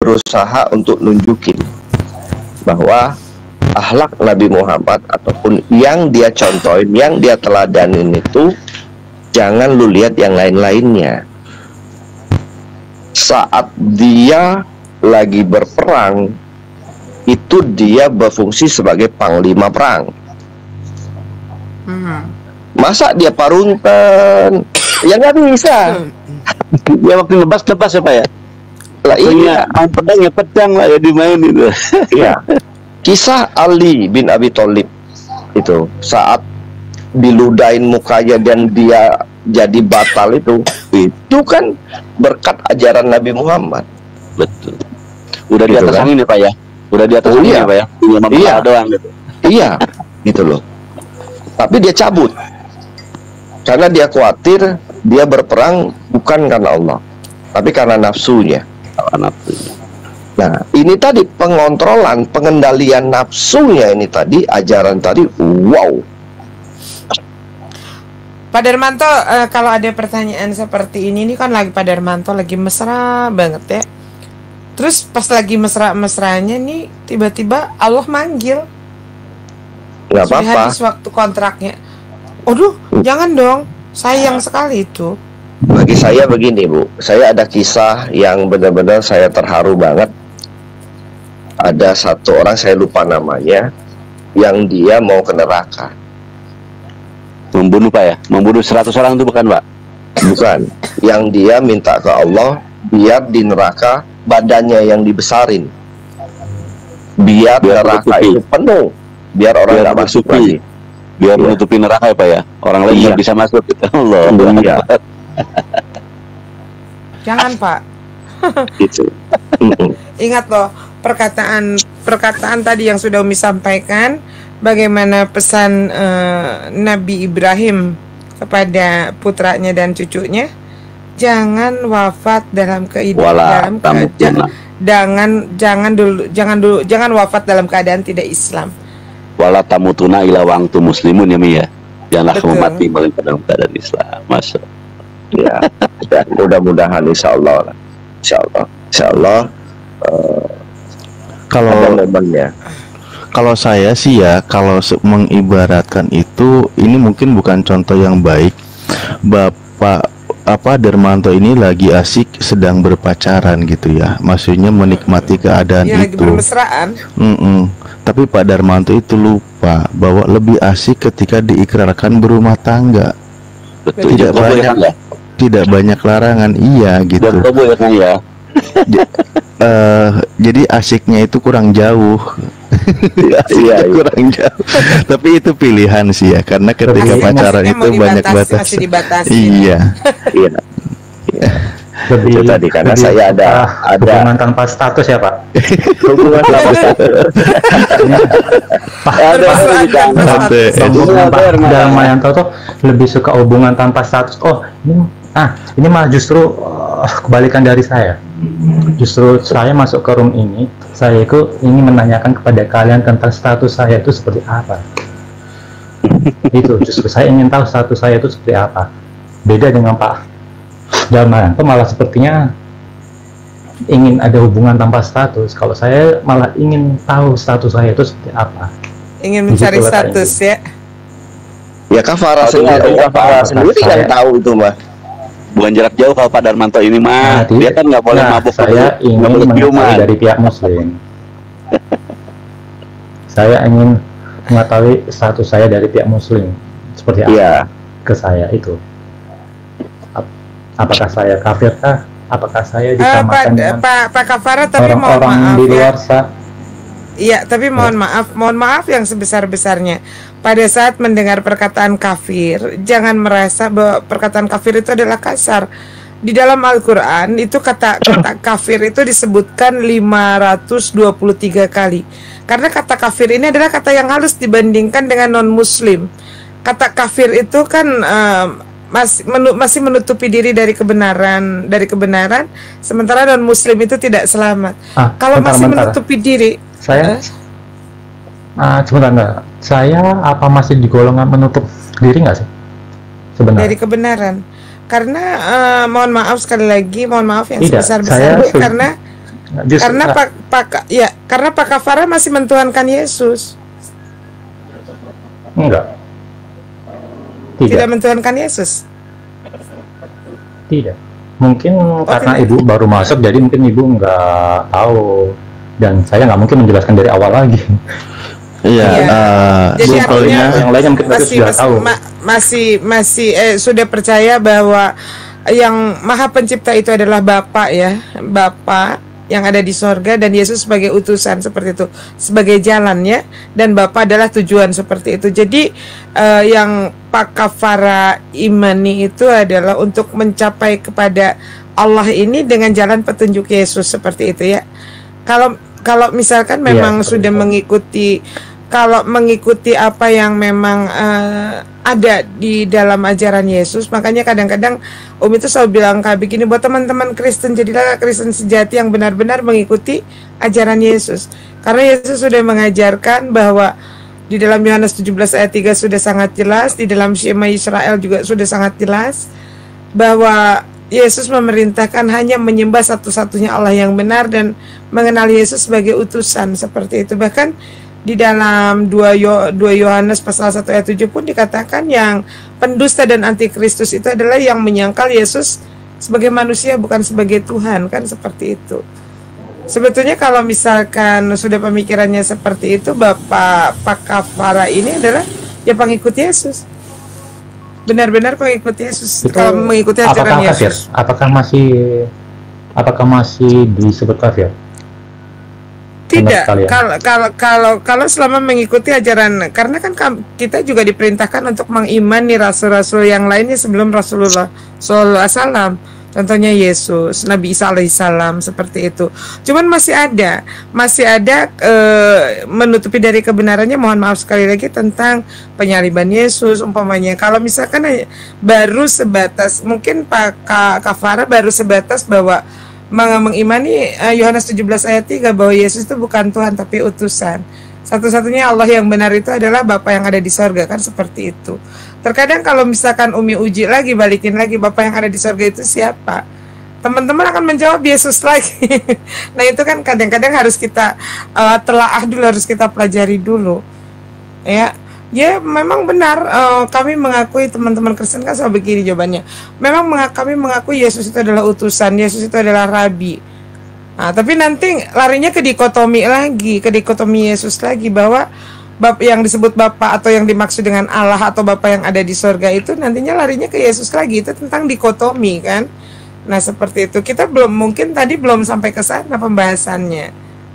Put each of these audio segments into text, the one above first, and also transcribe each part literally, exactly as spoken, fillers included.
berusaha untuk nunjukin bahwa akhlak Nabi Muhammad ataupun yang dia contohin, yang dia teladanin itu jangan lu lihat yang lain-lainnya. Saat dia lagi berperang, itu dia berfungsi sebagai panglima perang. Hmm. Masa dia parunten? Ya nggak bisa. Dia waktu lebas-lebas ya Pak ya? Lah iya, main pedang ya pedang lah ya dimain itu. Iya. Kisah Ali bin Abi Thalib itu saat diludahin mukanya dan dia jadi batal itu, itu kan berkat ajaran Nabi Muhammad. Betul. Udah di Gitu atas kan? angin ya Pak ya? Udah di atas Oh, angin iya. ya Pak ya? Iya, Iya. doang gitu. Iya, gitu loh. Tapi dia cabut karena dia khawatir dia berperang bukan karena Allah, tapi karena nafsunya. Karena nafsunya. Nah, ini tadi pengontrolan, pengendalian nafsunya ini tadi, ajaran tadi, wow. Pak Darmanto, uh, kalau ada pertanyaan seperti ini, ini kan lagi Pak Darmanto lagi mesra banget ya. Terus pas lagi mesra-mesranya nih, tiba-tiba Allah manggil. Nggak Sudah apa-apa. habis waktu kontraknya. Aduh, jangan dong. Sayang sekali itu. Bagi saya begini Bu, saya ada kisah yang benar-benar saya terharu banget. Ada satu orang, saya lupa namanya, yang dia mau ke neraka. Membunuh Pak ya? Membunuh seratus orang itu bukan Pak? Bukan. Yang dia minta ke Allah biar di neraka badannya yang dibesarin, biar, Biar neraka menutupi. itu penuh, biar orang Biar nggak masuk menutupi. lagi. Biar Iya. menutupi neraka ya Pak ya? Orang lain Iya. nggak bisa masuk gitu. Allah. Iya. Jangan Pak. Gitu. Mm-mm. Ingat loh perkataan perkataan tadi yang sudah Umi sampaikan, bagaimana pesan eh, Nabi Ibrahim kepada putranya dan cucunya, jangan wafat dalam keadaan Wala dalam keadaan tamutuna. jangan jangan dulu jangan dulu jangan wafat dalam keadaan tidak Islam. Wala tamutuna ila wa antum muslimun ya Mi ya. Janganlah kamu Betul. mati melainkan dalam keadaan Islam. Masya Allah. Ya, dan mudah-mudahan insya Allah, insya Allah, insya Allah uh, Kalau ada momennya. kalau saya sih ya, kalau se- mengibaratkan itu, ini mungkin bukan contoh yang baik. Bapak apa Darmanto ini lagi asik sedang berpacaran gitu ya, maksudnya menikmati keadaan Dia lagi itu. bermesraan. Mm-mm. Tapi Pak Darmanto itu lupa bahwa lebih asik ketika diikrarkan berumah tangga. Betul. Tidak Jokowi banyak, kan ya? tidak banyak larangan, iya gitu. Jokowi kan ya? Eh, jadi asiknya itu kurang jauh. Iya, iya, iya. Kurang jauh. Tapi itu pilihan sih ya, karena ketika Asik- pacaran asiknya itu mau banyak dibatasi, batas. masih dibatasi. Iya. Iya. Lebih, Itu tadi, karena lebih saya ada- suka ada- hubungan tanpa status ya Pak. Hubungan sama Ada Ada. Hubungan Pak Ada. Darmayanto tuh lebih suka hubungan tanpa status. Oh ini ah ini malah justru uh, kebalikan dari saya. Justru saya masuk ke room ini, saya itu ingin menanyakan kepada kalian tentang status saya itu seperti apa. Itu justru saya ingin tahu status saya itu seperti apa. Beda dengan Pak Darmayanto malah sepertinya ingin ada hubungan tanpa status. Kalau saya malah ingin tahu status saya itu seperti apa. Ingin mencari Begitulah status ya. ya kafara Aduh, sendiri, aduh, kafara aduh, sendiri saya- yang tahu itu mah. Bukan jarak jauh kalau Pak Darmanto ini mah. Nah, Dia kan nggak boleh nah, mabuk. saya nggak ingin boleh mengetahui ciuman. dari pihak muslim. Saya ingin mengetahui status saya dari pihak muslim seperti apa Iya. ke saya itu. Ap- Apakah saya kafirkah? Apakah saya Eh, Pak, disamakan dengan Pak, Pak Kafara, tapi mohon orang-orang maaf di ya. luar sana? Iya, tapi mohon maaf, mohon maaf yang sebesar-besarnya. Pada saat mendengar perkataan kafir, jangan merasa bahwa perkataan kafir itu adalah kasar. Di dalam Al-Quran itu kata kata kafir itu disebutkan lima ratus dua puluh tiga kali. Karena kata kafir ini adalah kata yang halus dibandingkan dengan non-muslim. Kata kafir itu kan eh, masih menu, masih menutupi diri dari kebenaran, dari kebenaran, sementara non-muslim itu tidak selamat. Ah, Kalau bentar, masih bentar. menutupi diri, Saya eh, ah, sebentar, enggak. Saya apa masih di golongan menutup diri nggak sih? Sebenarnya. dari kebenaran. Karena eh, mohon maaf sekali lagi, mohon maaf yang Tidak, sebesar-besarnya saya se- karena Justru, Karena nah, Pak Pak ya, karena Pak Kafara masih mentuhankan Yesus, enggak, tidak tidak, mentuhankan Yesus. tidak. Mungkin karena tidak. ibu baru masuk, jadi mungkin ibu nggak tahu, dan saya nggak mungkin menjelaskan dari awal lagi. Iya, Iya. eh, Jadi simpelnya artinya yang lainnya mungkin mereka masih sudah masih tahu. ma- masih masih eh, sudah percaya bahwa yang Maha Pencipta itu adalah Bapa ya, Bapa yang ada di sorga, dan Yesus sebagai utusan seperti itu, sebagai jalannya, dan Bapa adalah tujuan seperti itu. Jadi eh, yang Pak Kafara imani itu adalah untuk mencapai kepada Allah ini dengan jalan petunjuk Yesus seperti itu ya. Kalau kalau misalkan memang Iya, sudah betul. mengikuti, kalau mengikuti apa yang memang eh, ada di dalam ajaran Yesus, makanya kadang-kadang Om itu selalu bilang kayak begini buat teman-teman Kristen, jadilah Kristen sejati yang benar-benar mengikuti ajaran Yesus. Karena Yesus sudah mengajarkan bahwa di dalam Yohanes tujuh belas ayat tiga sudah sangat jelas, di dalam Shema Israel juga sudah sangat jelas bahwa Yesus memerintahkan hanya menyembah satu-satunya Allah yang benar dan mengenal Yesus sebagai utusan seperti itu. Bahkan di dalam dua Yohanes pasal satu ayat tujuh pun dikatakan yang pendusta dan antikristus itu adalah yang menyangkal Yesus sebagai manusia bukan sebagai Tuhan, kan seperti itu. Sebetulnya kalau misalkan sudah pemikirannya seperti itu, Bapak Pak Kafara ini adalah ya pengikut Yesus. Benar-benar pengikut Yesus. Itu Kalau mengikuti ajaran apakah kafir? Yesus. Apakah masih apakah masih disebut kafir? Tidak, sekali ya. kalau kalau kalau kalau selama mengikuti ajaran, karena kan kam- kita juga diperintahkan untuk mengimani rasul-rasul yang lainnya sebelum Rasulullah Sallallahu Alaihi Wasallam. Contohnya Yesus, Nabi Isa alaihissalam seperti itu. Cuman masih ada, masih ada eh, menutupi dari kebenarannya. Mohon maaf sekali lagi tentang penyaliban Yesus umpamanya. Kalau misalkan hanya- baru sebatas, mungkin Pak Ka- Kafara baru sebatas bahwa meng- mengimani eh, Yohanes tujuh belas ayat tiga bahwa Yesus itu bukan Tuhan tapi utusan. Satu-satunya Allah yang benar itu adalah Bapa yang ada di sorga, kan seperti itu. Terkadang kalau misalkan Umi uji lagi, balikin lagi Bapa yang ada di sorga itu siapa, teman-teman akan menjawab Yesus lagi. Nah itu kan kadang-kadang harus kita uh, telaah dulu, harus kita pelajari dulu. Ya, ya memang benar uh, kami mengakui, teman-teman Kristen kan selalu begini jawabannya. Memang menga- kami mengakui Yesus itu adalah utusan, Yesus itu adalah rabi. Nah, tapi nanti larinya ke dikotomi lagi, ke dikotomi Yesus lagi bahwa Bap yang disebut Bapa atau yang dimaksud dengan Allah atau Bapa yang ada di sorga itu nantinya larinya ke Yesus lagi. Itu tentang dikotomi kan. Nah seperti itu, kita belum, mungkin tadi belum sampai ke sana pembahasannya.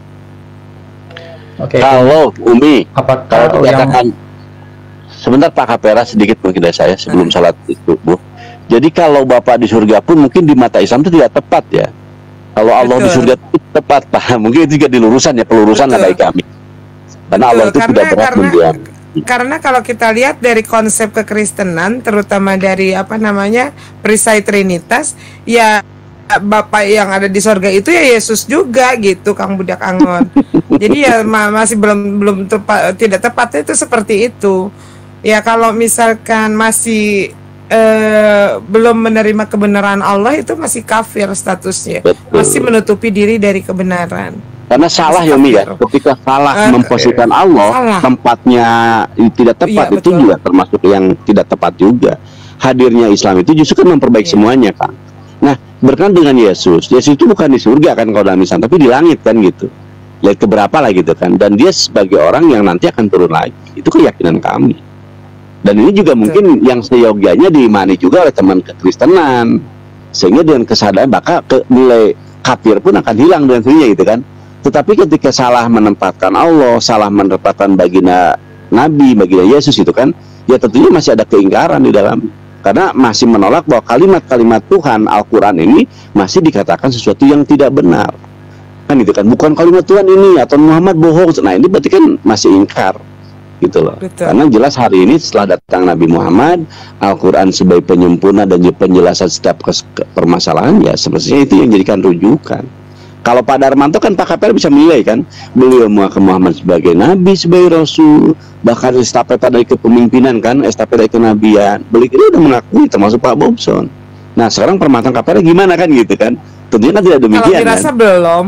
Oke. Kalau Umi, Apakah kalau yang dikatakan sebentar Pak Kapera sedikit mungkin dari saya sebelum salat itu Bu. Jadi kalau Bapak di surga pun mungkin di mata Islam itu tidak tepat ya. Kalau Allah di Betul. surga itu tepat Pak. Mungkin itu juga di lurusan ya, pelurusan lah Betul. dari kami. Karena Allah itu Betul, tidak karena- berat karena- mendiam. Karena kalau kita lihat dari konsep kekristenan, terutama dari apa namanya perisai Trinitas, ya Bapak yang ada di sorga itu ya Yesus juga gitu, Kang Budak Angon. Jadi ya ma- masih belum belum tepat, tidak tepatnya itu seperti itu. Ya kalau misalkan masih eh, belum menerima kebenaran Allah, itu masih kafir statusnya, Betul. masih menutupi diri dari kebenaran. Karena salah ya Umi ya, ketika salah Eh, memposisikan Allah salah. tempatnya tidak tepat, Iya, itu betul. juga termasuk yang tidak tepat juga. Hadirnya Islam itu justru kan memperbaiki Iya. semuanya kan. Nah berkenaan dengan Yesus, Yesus itu bukan di surga kan kalau dalam Islam, tapi di langit kan gitu. Lihat keberapa lah gitu kan. Dan dia sebagai orang yang nanti akan turun lagi. Itu keyakinan kami. Dan ini juga Betul. mungkin yang seyogyanya diimani juga oleh teman kekristenan. Sehingga dengan kesadaran maka ke, nilai kafir pun akan hilang dengan sendirinya gitu kan. Tetapi ketika salah menempatkan Allah, salah menempatkan baginda Nabi, baginda Yesus itu kan, ya tentunya masih ada keingkaran di dalam. Karena masih menolak bahwa kalimat-kalimat Tuhan Al-Quran ini masih dikatakan sesuatu yang tidak benar. Kan itu kan, bukan kalimat Tuhan ini atau Muhammad bohong. Nah ini berarti kan masih ingkar gitu loh. Betul. Karena jelas hari ini setelah datang Nabi Muhammad, Al-Quran sebagai penyempurna dan penjelasan setiap kes- permasalahan, ya semestinya itu yang jadikan rujukan. Kalau Pak Darmanto kan Pak Kapel bisa menilai kan, beliau mengakui Muhammad sebagai Nabi, sebagai Rasul, bahkan estafeta dari kepemimpinan kan, estafeta kenabian, beliau udah mengakui termasuk Pak Bobson. Nah sekarang permatan Kapelnya gimana kan gitu kan, tentunya kan tidak Kalau demikian dirasa kan. belum,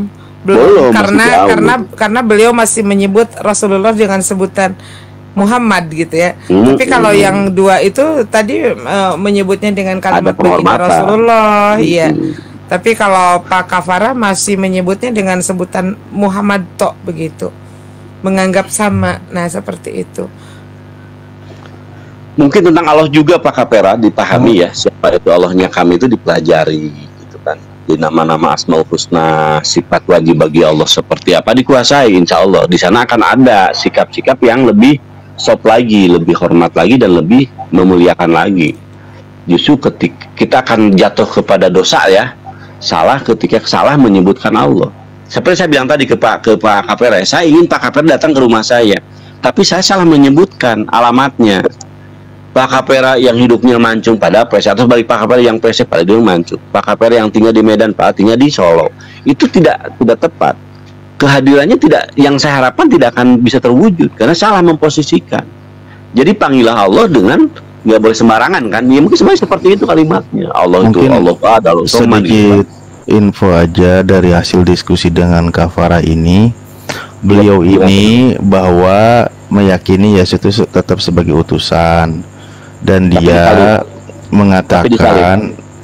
Belum, Belum, masih karena jauh. karena karena beliau masih menyebut Rasulullah dengan sebutan Muhammad gitu ya. Hmm, Tapi kalau hmm. yang dua itu tadi uh, menyebutnya dengan kalimat Ada baginda penghormatan. Rasulullah, iya. Hmm. Tapi kalau Pak Kafara masih menyebutnya dengan sebutan Muhammad tok begitu. Menganggap sama. Nah, seperti itu. Mungkin tentang Allah juga Pak Kapera dipahami ya, siapa itu Allahnya kami itu dipelajari gitu kan. Di nama-nama Asmaul Husna, sifat wajib bagi Allah seperti apa dikuasai, insya Allah di sana akan ada sikap-sikap yang lebih sop lagi, lebih hormat lagi dan lebih memuliakan lagi. Justru ketika kita akan jatuh kepada dosa ya, salah ketika salah menyebutkan Allah. Seperti saya bilang tadi ke Pak ke Pak Kapera, saya ingin Pak Kapera datang ke rumah saya, tapi saya salah menyebutkan alamatnya. Pak Kapera yang hidupnya mancung pada Pres, atau bagi Pak Kapera yang Pres pada dia mancung. Pak Kapera yang tinggal di Medan, Pak tinggal di Solo. Itu tidak tidak tepat. Kehadirannya tidak, yang saya harapkan tidak akan bisa terwujud karena salah memposisikan. Jadi panggilah Allah dengan nggak boleh sembarangan kan? Ya mungkin sebenarnya seperti itu kalimatnya. Allah Mungkin itu Allah Ta'ala, Allah Somad, sedikit info aja dari hasil diskusi dengan Kafara ini. Beliau ini bahwa meyakini Yesus itu tetap sebagai utusan dan Tapi dia disalib. mengatakan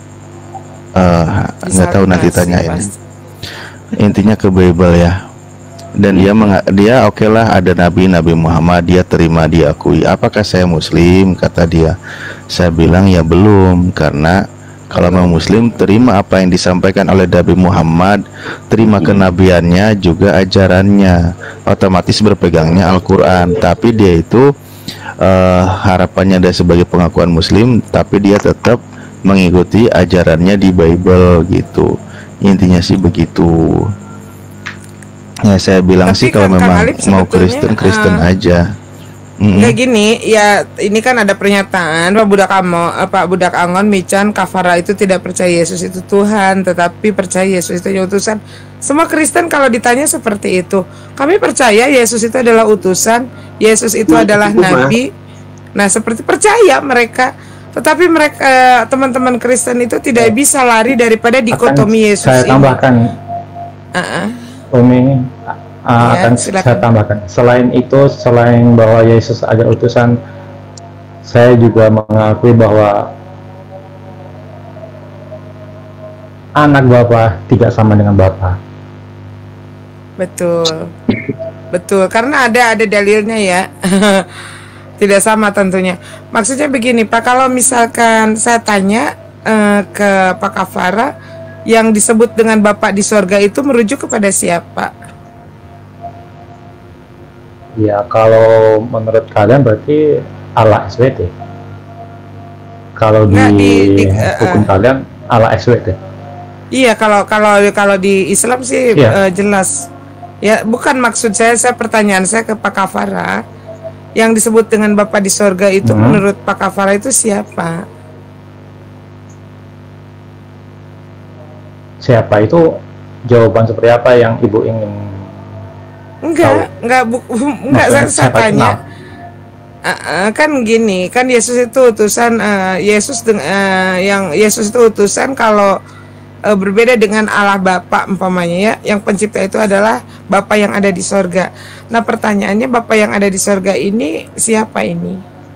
eh, nggak tahu nanti Disalib, tanyain. pasti. Intinya ke Bible ya. Dan dia menga- dia oke lah ada nabi Nabi Muhammad, dia terima diakui. Apakah saya muslim? Kata dia. Saya bilang ya belum, karena kalau mau muslim terima apa yang disampaikan oleh Nabi Muhammad, terima kenabiannya juga ajarannya, otomatis berpegangnya Al-Quran. Tapi dia itu eh, harapannya dia sebagai pengakuan muslim, tapi dia tetap mengikuti ajarannya di Bible gitu. Intinya sih begitu. Ya saya bilang Tapi sih kalau Kak- Kak memang Alif mau sebetulnya, Kristen Kristen eh, aja. Mm-mm. Kayak gini, ya ini kan ada pernyataan Pak Budak Amo, eh, Pak Budak Angon Mican Kafara itu tidak percaya Yesus itu Tuhan, tetapi percaya Yesus itu utusan. Semua Kristen kalau ditanya seperti itu. Kami percaya Yesus itu adalah utusan, Yesus itu Nah, adalah itu mah. nabi. Nah, seperti percaya mereka. Tetapi mereka teman-teman Kristen itu tidak bisa lari daripada dikotomi Akan Yesus saya ini. tambahkan, Uh-uh. Umi, uh, Ya, akan silakan. saya tambahkan. Selain itu, selain bahwa Yesus ada utusan, saya juga mengakui bahwa anak Bapa tidak sama dengan Bapa. Betul, betul. Karena ada ada dalilnya ya. Tidak sama tentunya. Maksudnya begini Pak, kalau misalkan saya tanya eh, ke Pak Kafara, yang disebut dengan Bapak di sorga itu merujuk kepada siapa? Ya, kalau menurut kalian berarti Allah S W T. Kalau di, Nggak, di- di- eh, hukum eh. kalian Allah S W T. Iya, kalau kalau kalau di Islam sih Iya. eh, jelas. Ya, bukan maksud saya, saya pertanyaan saya ke Pak Kafara, yang disebut dengan Bapak di sorga itu Hmm. menurut Pak Kafara itu siapa? Siapa itu jawaban seperti apa yang Ibu ingin? Enggak, enggak, bu, enggak saya, Maksudnya saya siapa tanya. kenal? Ah, ah, kan gini, kan Yesus itu utusan, eh, Yesus deng- eh, yang Yesus itu utusan kalau eh, berbeda dengan Allah Bapa umpamanya ya, yang pencipta itu adalah Bapa yang ada di sorga. Nah pertanyaannya, Bapa yang ada di sorga ini siapa ini?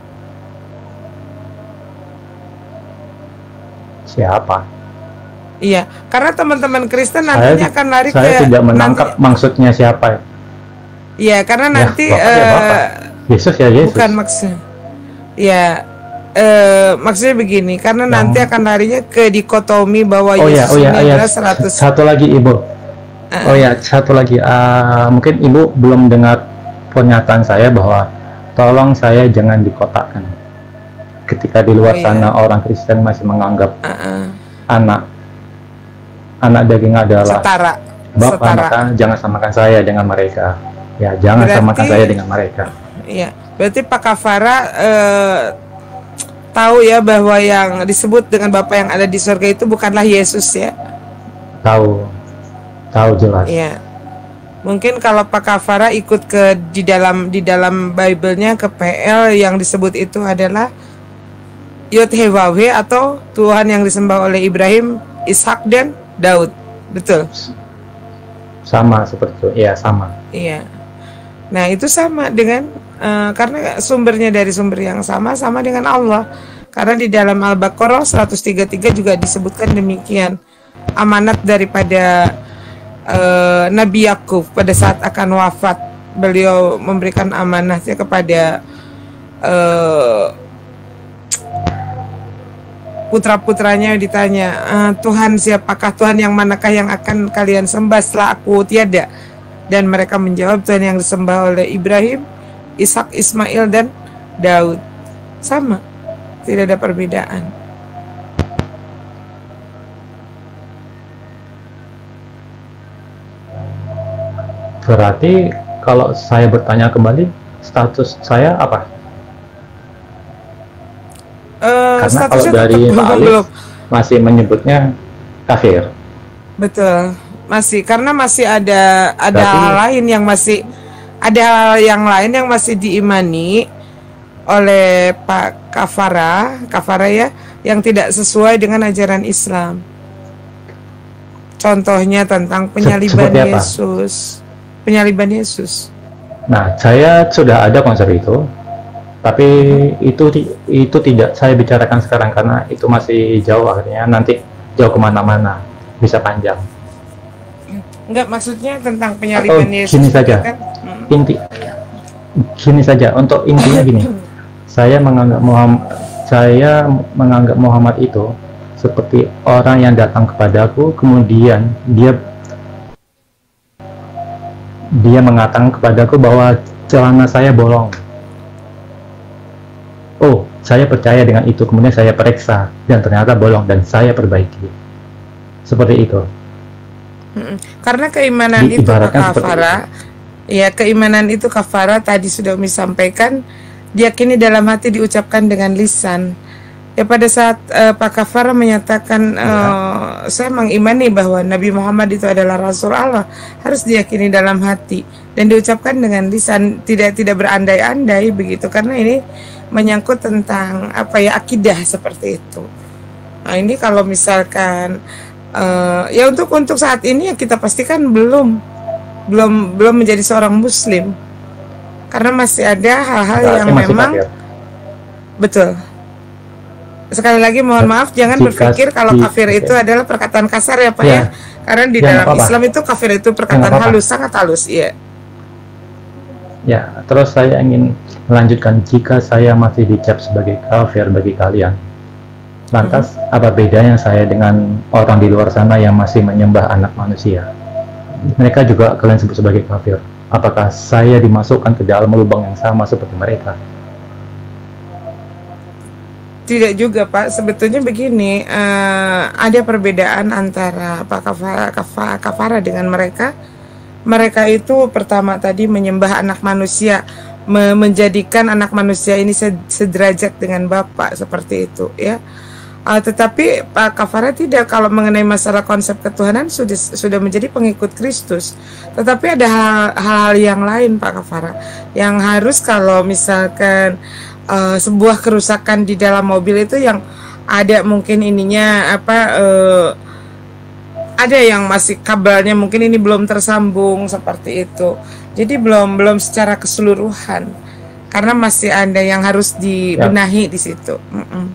Siapa? Iya, karena teman-teman Kristen Saya, nantinya akan lari ke saya tidak menangkap nanti- maksudnya siapa. Iya, karena Ya, nanti Bapak ya Bapak. eh, Yesus ya Yesus. bukan maksudnya. Ya, eh, maksudnya begini, karena Yang- nanti akan larinya ke dikotomi bahwa Oh ya, Yesus oh ya, ini oh ya. adalah seratus. Satu lagi Ibu. Oh ya, satu lagi. Ah, mungkin Ibu belum dengar pernyataan saya bahwa tolong saya jangan dikotakkan. Ketika di luar Oh, iya. sana orang Kristen masih menganggap Uh-uh. anak anak daging adalah Setara, Bapak, setara. maka jangan samakan saya dengan mereka. Ya, jangan Berarti- samakan saya dengan mereka. Iya, berarti Pak Kafara eh, tahu ya bahwa yang disebut dengan Bapa yang ada di surga itu bukanlah Yesus ya. Tahu, tahu jelas. Iya. Mungkin kalau Pak Kafara ikut ke di dalam di dalam Bible-nya ke P L yang disebut itu adalah Yod-Heh-Waw-He atau Tuhan yang disembah oleh Ibrahim, Ishak dan Daud. Betul. Sama seperti itu, iya sama. Iya. Nah, itu sama dengan uh, karena sumbernya dari sumber yang sama, sama dengan Allah. Karena di dalam Al-Baqarah seratus tiga puluh tiga juga disebutkan demikian. Amanat daripada uh, Nabi Yakub pada saat akan wafat, beliau memberikan amanatnya kepada uh, putra-putranya. Ditanya, uh, Tuhan siapakah, Tuhan yang manakah yang akan kalian sembah setelah aku tiada? Dan mereka menjawab, Tuhan yang disembah oleh Ibrahim, Ishak, Ismail, dan Daud. Sama, tidak ada perbedaan. Berarti kalau saya bertanya kembali, status saya apa? Uh, Karena kalau dari Pak Alif masih menyebutnya kafir. Betul, masih karena masih ada ada Berarti, hal lain yang masih ada hal yang lain yang masih diimani oleh Pak Kafara, Kafara ya, yang tidak sesuai dengan ajaran Islam. Contohnya tentang penyaliban Yesus, penyaliban Yesus. Nah, saya sudah ada konsep itu. Tapi itu itu tidak saya bicarakan sekarang karena itu masih jauh, akhirnya nanti jauh kemana-mana, bisa panjang. Enggak, maksudnya tentang penyaliban Atau Yesus. gini saja, kan? inti, gini saja untuk intinya gini. Saya menganggap Muhammad, saya menganggap Muhammad itu seperti orang yang datang kepadaku, kemudian dia dia mengatakan kepadaku bahwa celana saya bolong. Oh, saya percaya dengan itu, kemudian saya periksa dan ternyata bolong dan saya perbaiki. Seperti itu. Mm-mm. Karena keimanan Di, itu ibaratkan kafara, ya keimanan itu kafara tadi sudah Umi sampaikan, diyakini dalam hati, diucapkan dengan lisan. Ya pada saat uh, Pak Kafara menyatakan uh, saya mengimani bahwa Nabi Muhammad itu adalah Rasul Allah, harus diyakini dalam hati dan diucapkan dengan lisan, tidak tidak berandai-andai begitu, karena ini menyangkut tentang apa ya, akidah seperti itu. Nah ini kalau misalkan uh, ya untuk untuk saat ini ya kita pastikan belum belum belum menjadi seorang Muslim, karena masih ada hal-hal yang memang kafir. Betul. Sekali lagi mohon maaf, jangan Jika, berpikir kalau kafir okay. itu adalah perkataan kasar ya Pak ya, ya. Karena di ya, dalam apa-apa. Islam itu kafir itu perkataan ya, halus, sangat halus, iya. Ya, terus saya ingin melanjutkan, jika saya masih dicap sebagai kafir bagi kalian, lantas hmm. apa bedanya saya dengan orang di luar sana yang masih menyembah anak manusia? Mereka juga kalian sebut sebagai kafir. Apakah saya dimasukkan ke dalam lubang yang sama seperti mereka? Tidak juga Pak, sebetulnya begini, uh, ada perbedaan antara Pak Kafara, Kafara, Kafara dengan mereka. Mereka itu pertama tadi menyembah anak manusia, me menjadikan anak manusia ini sederajat dengan Bapak, seperti itu ya. Uh, tetapi Pak Kafara tidak, kalau mengenai masalah konsep ketuhanan sudah sudah menjadi pengikut Kristus. Tetapi ada hal-hal yang lain Pak Kafara, yang harus kalau misalkan Uh, sebuah kerusakan di dalam mobil itu yang ada mungkin ininya apa uh, ada yang masih kabelnya mungkin ini belum tersambung seperti itu, jadi belum belum secara keseluruhan, karena masih ada yang harus dibenahi ya. Di situ. Mm-mm.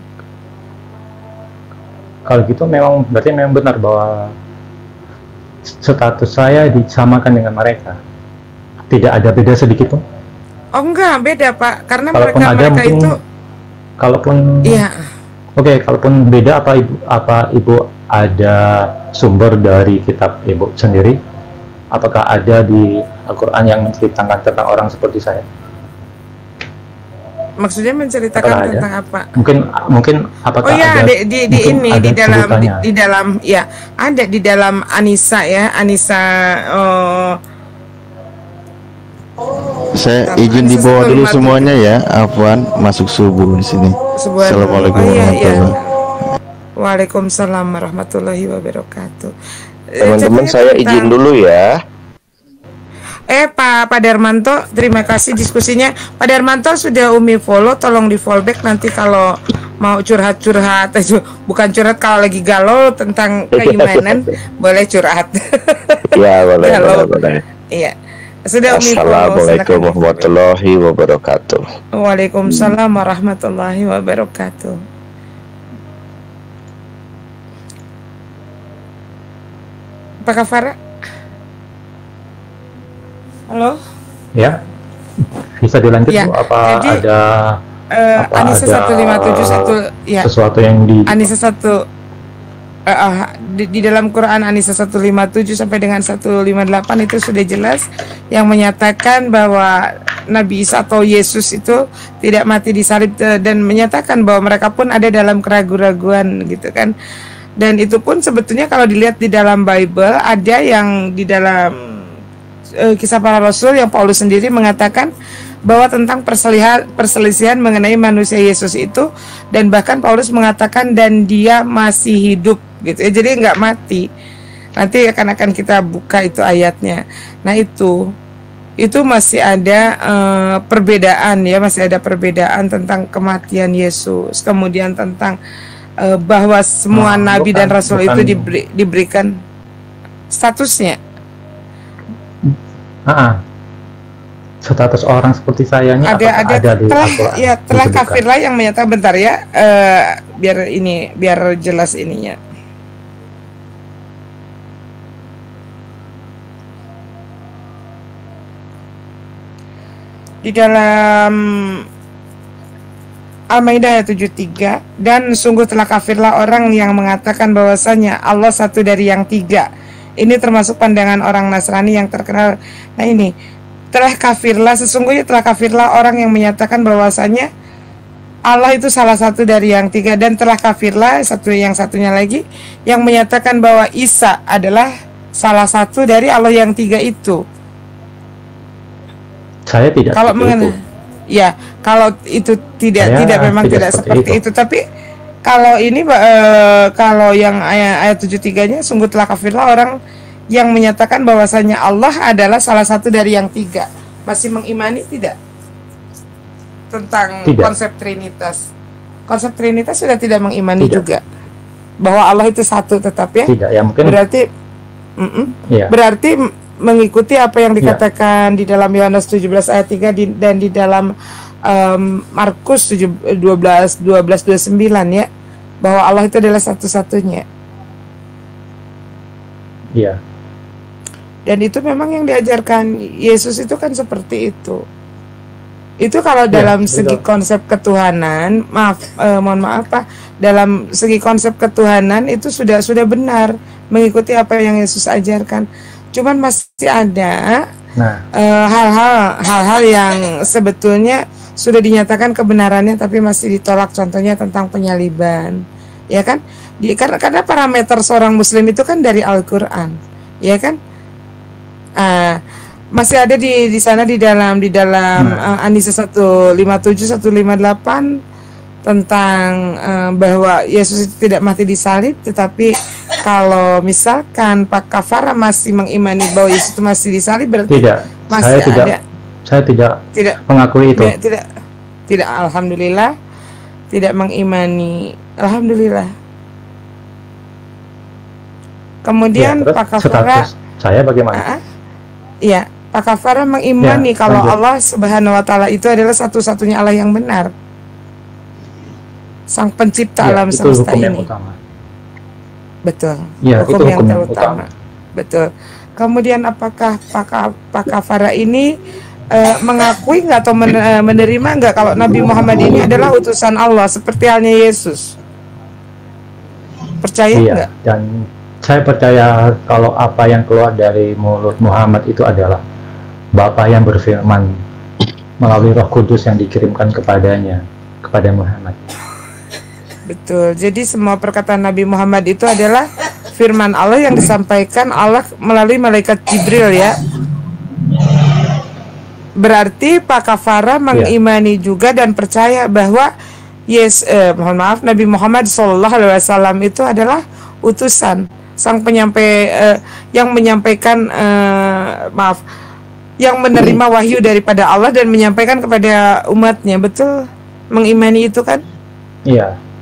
Kalau gitu memang berarti memang benar bahwa status saya disamakan dengan mereka, tidak ada beda sedikit pun. Oh enggak, beda Pak, karena kalaupun mereka ada, mereka mungkin, itu kalaupun iya. Oke, okay, kalaupun beda, apa ibu apa ibu ada sumber dari kitab ibu sendiri? Apakah ada di Al-Quran yang menceritakan tentang orang seperti saya? Maksudnya menceritakan apakah tentang ada? apa? Mungkin mungkin apakah oh ya ada, di, di, di ini di dalam di, di dalam ya ada di dalam Anisa ya Anisa. Oh, Saya izin dibawa dulu semuanya ya, Afwan, masuk subuh di sini. Assalamualaikum oh, iya, warahmatullahi iya. Waalaikumsalam warahmatullahi wabarakatuh. Teman-teman saya izin dulu ya. Eh Pak Pak Darmanto, terima kasih diskusinya. Pak Darmanto sudah Umi follow, tolong di follow back nanti kalau mau curhat-curhat, bukan curhat kalau lagi galau tentang keimanan, boleh curhat. Ya, boleh, Galau. boleh, boleh. Iya. Sudah Umi, Assalamualaikum silakan. warahmatullahi wabarakatuh. Waalaikumsalam warahmatullahi wabarakatuh. Apakah Farah? Halo? Ya, bisa dilanjut Ya, Bu? Apa jadi, ada Uh, apa Anissa ada satu lima tujuh satu ya. sesuatu yang di Anissa satu uh, uh, di, di dalam Quran Anissa satu lima tujuh sampai dengan satu lima delapan itu sudah jelas yang menyatakan bahwa Nabi Isa atau Yesus itu tidak mati disalib, uh, dan menyatakan bahwa mereka pun ada dalam keraguan-raguan gitu kan. Dan itu pun sebetulnya kalau dilihat di dalam Bible ada yang di dalam uh, Kisah Para Rasul yang Paulus sendiri mengatakan bahwa tentang perselisihan, perselisihan mengenai manusia Yesus itu, dan bahkan Paulus mengatakan dan dia masih hidup gitu ya, jadi nggak mati. Nanti akan akan kita buka itu ayatnya. Nah itu itu masih ada uh, perbedaan ya, masih ada perbedaan tentang kematian Yesus, kemudian tentang uh, bahwa semua Nah, nabi bukan- dan rasul bukan- itu diberi, diberikan statusnya. Ah, ah. status orang seperti saya ini ada apakah ada, ada di telah Al-Quran ya telah disebutkan? kafirlah yang menyatakan, bentar ya, eh, biar ini biar jelas ininya. Di dalam Al-Maidah ayat tujuh puluh tiga, dan sungguh telah kafirlah orang yang mengatakan bahwasanya Allah satu dari yang tiga. Ini termasuk pandangan orang Nasrani yang terkenal. Nah ini, telah kafirlah, sesungguhnya telah kafirlah orang yang menyatakan bahwasanya Allah itu salah satu dari yang tiga, dan telah kafirlah satu yang satunya lagi yang menyatakan bahwa Isa adalah salah satu dari Allah yang tiga itu. Saya tidak Kalau seperti mengenai, itu. ya kalau itu tidak Saya tidak memang tidak tidak, seperti seperti itu. Tapi kalau ini eh, kalau yang ayat, ayat tujuh puluh tiga-nya, sungguh telah kafirlah orang yang menyatakan bahwasanya Allah adalah salah satu dari yang tiga. Masih mengimani tidak tentang Tidak. konsep Trinitas? Konsep Trinitas sudah tidak mengimani Tidak. juga bahwa Allah itu satu, tetap ya. Tidak, ya mungkin Berarti mm-mm. ya. berarti m- mengikuti apa yang Ya. dikatakan di dalam Yohanes tujuh belas ayat tiga di, dan di dalam um, Markus tujuh, dua belas dua belas dua puluh sembilan ya, bahwa Allah itu adalah satu-satunya. Iya. Dan itu memang yang diajarkan Yesus itu kan seperti itu. Itu kalau Ya, dalam betul. segi konsep ketuhanan, maaf, eh, mohon maaf Pak, dalam segi konsep ketuhanan itu sudah sudah benar mengikuti apa yang Yesus ajarkan. Cuman masih ada Nah, eh, hal-hal hal-hal yang sebetulnya sudah dinyatakan kebenarannya tapi masih ditolak, contohnya tentang penyaliban, ya kan? Di, karena karena parameter seorang Muslim itu kan dari Al-Quran, ya kan? Ah, masih ada di di sana di dalam di dalam Nah. uh, An-Nisa seratus lima puluh tujuh seratus lima puluh delapan tentang uh, bahwa Yesus itu tidak mati disalib, tetapi kalau misalkan Pak Kafara masih mengimani bahwa Yesus itu masih disalib, berarti tidak. masih Saya tidak ada saya tidak tidak mengakui itu. tidak tidak tidak alhamdulillah tidak mengimani, alhamdulillah. Kemudian Ya, terus Pak Kafara, status saya bagaimana? ah, iya, Pak Kafara mengimani Ya, kalau lanjut. Allah Subhanahu wa taala itu adalah satu-satunya Allah yang benar, Sang Pencipta Ya, alam itu semesta hukum yang ini. utama. Betul. Ya, hukum, itu yang hukum yang terutama. utama. Betul. Kemudian apakah Pak Ka- Pak Kafara ini eh, mengakui nggak atau men- eh, menerima nggak kalau Nabi Muhammad ini adalah utusan Allah seperti halnya Yesus? Percaya Iya, nggak? dan saya percaya kalau apa yang keluar dari mulut Muhammad itu adalah Bapa yang berfirman melalui Roh Kudus yang dikirimkan kepadanya, kepada Muhammad. Betul. Jadi semua perkataan Nabi Muhammad itu adalah firman Allah yang disampaikan Allah melalui malaikat Jibril ya. Berarti Pak Kafara mengimani juga dan percaya bahwa yes, eh, mohon maaf, Nabi Muhammad Shallallahu Alaihi Wasallam itu adalah utusan, sang penyampai eh, yang menyampaikan eh, maaf, yang menerima wahyu daripada Allah dan menyampaikan kepada umatnya. Betul, mengimani itu kan? Iya,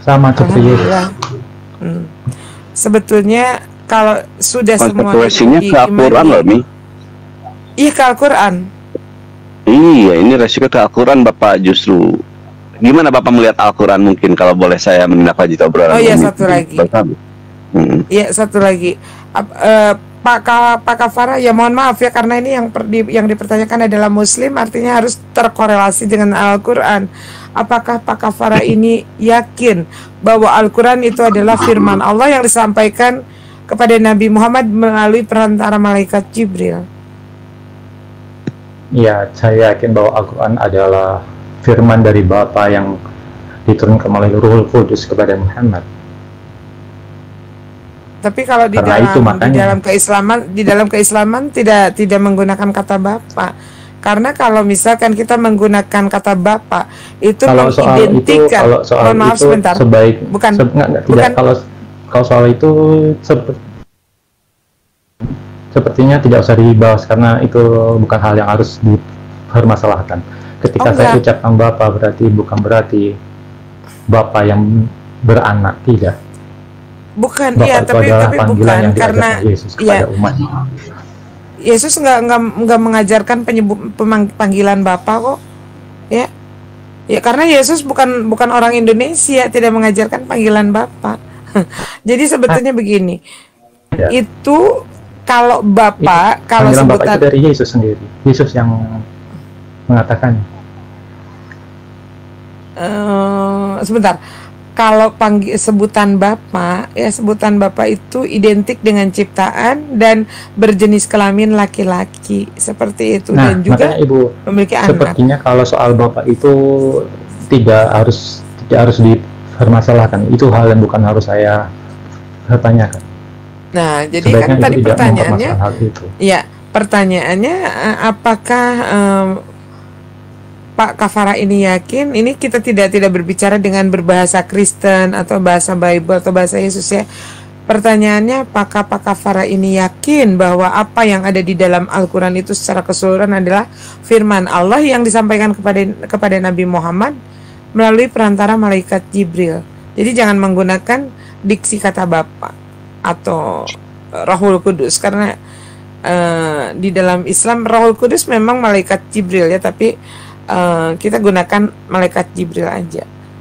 sama seperti Yesus. Alhamdulillah. Hmm. Sebetulnya kalau sudah semua konsekuensinya ke Al-Quran loh, Mi. Iya, ke Al-Quran. Iya, ini resiko ke Al-Quran, Bapak. Justru gimana Bapak melihat Al-Quran, mungkin kalau boleh saya menindaklanjuti obrolan. Oh iya, ini. satu lagi. Hmm. Iya, satu lagi. Ap- eh, Pak Ka- Pak Kafara, ya mohon maaf ya, karena ini yang per, di, yang dipertanyakan adalah Muslim, artinya harus terkorelasi dengan Al-Quran. Apakah Pak Kafara ini yakin bahwa Al-Quran itu adalah firman Allah yang disampaikan kepada Nabi Muhammad melalui perantara malaikat Jibril? Ya, saya yakin bahwa Al-Quran adalah firman dari Bapa yang diturunkan melalui Ruhul Kudus kepada Muhammad. Tapi kalau di Karena dalam itu di makanya- dalam keislaman di dalam keislaman tidak tidak menggunakan kata Bapa. Karena kalau misalkan kita menggunakan kata Bapa itu Kalau soal itu, mengidentikan, kalau soal mohon maaf itu sebentar, sebaik, bukan se- enggak, enggak, bukan tidak, kalau kalau soal itu seperti sepertinya tidak usah dibahas karena itu bukan hal yang harus dipermasalahkan. Ketika Oh, saya enggak. ucapkan Bapa berarti bukan berarti Bapa yang beranak, tidak. bukan Bapa iya itu tapi adalah tapi panggilan bukan yang karena diajarkan Yesus iya kepada umatnya. Yesus nggak nggak nggak mengajarkan penyebut pemang- panggilan Bapa kok, ya. Ya karena Yesus bukan bukan orang Indonesia, tidak mengajarkan panggilan Bapa. Jadi sebetulnya begini, Ya. itu kalau Bapa, kalau Panggilan Bapa itu sebutan dari Yesus sendiri. Yesus yang mengatakannya. eh, sebentar, kalau panggi, sebutan Bapa, ya sebutan Bapa itu identik dengan ciptaan dan berjenis kelamin laki-laki seperti itu, Nah, dan juga makanya Ibu, memiliki anak. sepertinya kalau soal Bapak itu tidak harus tidak harus dipermasalahkan. Itu hal yang bukan harus saya pertanyakan. Nah, jadi Sebaiknya kan itu tadi tidak pertanyaannya, mempermasalahkan hal itu. ya pertanyaannya eh, apakah em, Pak Kafara ini yakin? Ini kita tidak tidak berbicara dengan berbahasa Kristen atau bahasa Bible atau bahasa Yesus ya. Pertanyaannya, apakah Pak Kafara ini yakin bahwa apa yang ada di dalam Al-Quran itu secara keseluruhan adalah firman Allah yang disampaikan kepada kepada Nabi Muhammad melalui perantara malaikat Jibril. Jadi jangan menggunakan diksi kata Bapa atau eh, Rohul Kudus, karena eh, di dalam Islam Rohul Kudus memang malaikat Jibril ya, tapi eh, kita gunakan malaikat Jibril aja.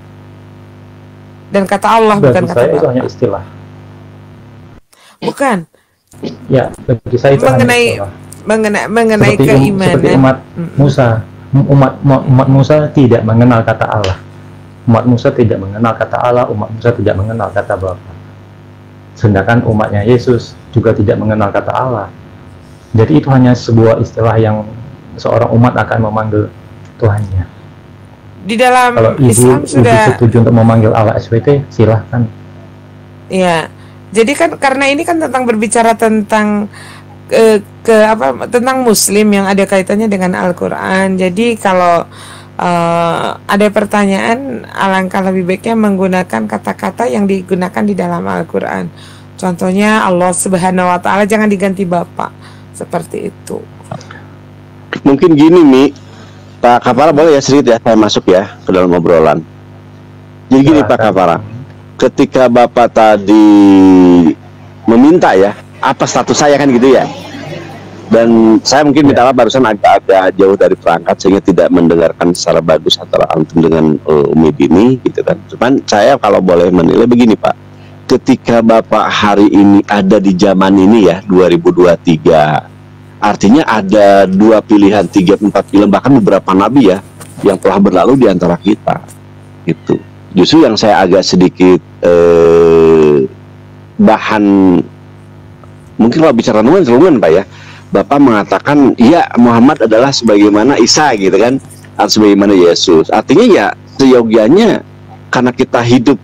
Dan kata Allah bukan Bagi kata saya itu Bapa. hanya istilah. Bukan. Ya, bagi saya itu Mengenai hanya istilah. mengenai mengenai Seperti, um- keimanan. seperti umat Mm-mm. Musa. Umat, umat umat Musa tidak mengenal kata Allah. Umat Musa tidak mengenal kata Allah. Umat Musa tidak mengenal kata Bapa. Sedangkan umatnya Yesus juga tidak mengenal kata Allah. Jadi itu hanya sebuah istilah yang seorang umat akan memanggil Tuhannya. Di dalam Kalau ibu, Islam ibu sudah setuju untuk memanggil Allah S W T, silahkan. ya. Jadi kan karena ini kan tentang berbicara tentang ke, ke apa tentang Muslim yang ada kaitannya dengan Al-Qur'an. Jadi kalau eh, ada pertanyaan, alangkah lebih baiknya menggunakan kata-kata yang digunakan di dalam Al-Qur'an. Contohnya Allah Subhanahu wa taala, jangan diganti Bapa. Seperti itu. Mungkin gini Mi, Pak Kafara boleh ya sedikit ya saya masuk ya ke dalam obrolan. Jadi gini Pak Kafara, ketika Bapak tadi meminta ya, apa status saya kan gitu ya. Dan saya mungkin minta maaf barusan agak-agak jauh dari perangkat sehingga tidak mendengarkan secara bagus antara antum dengan uh, Umi Dini gitu kan. Cuman saya kalau boleh menilai begini Pak, ketika Bapak hari ini ada di zaman ini ya dua ribu dua puluh tiga, artinya ada dua pilihan, tiga empat pilihan, bahkan beberapa nabi ya yang telah berlalu di antara kita gitu. Justru yang saya agak sedikit eh, bahan, mungkin kalau bicara nuan nuan Pak ya, Bapak mengatakan iya Muhammad adalah sebagaimana Isa gitu kan, atau sebagaimana Yesus. Artinya ya seyogianya karena kita hidup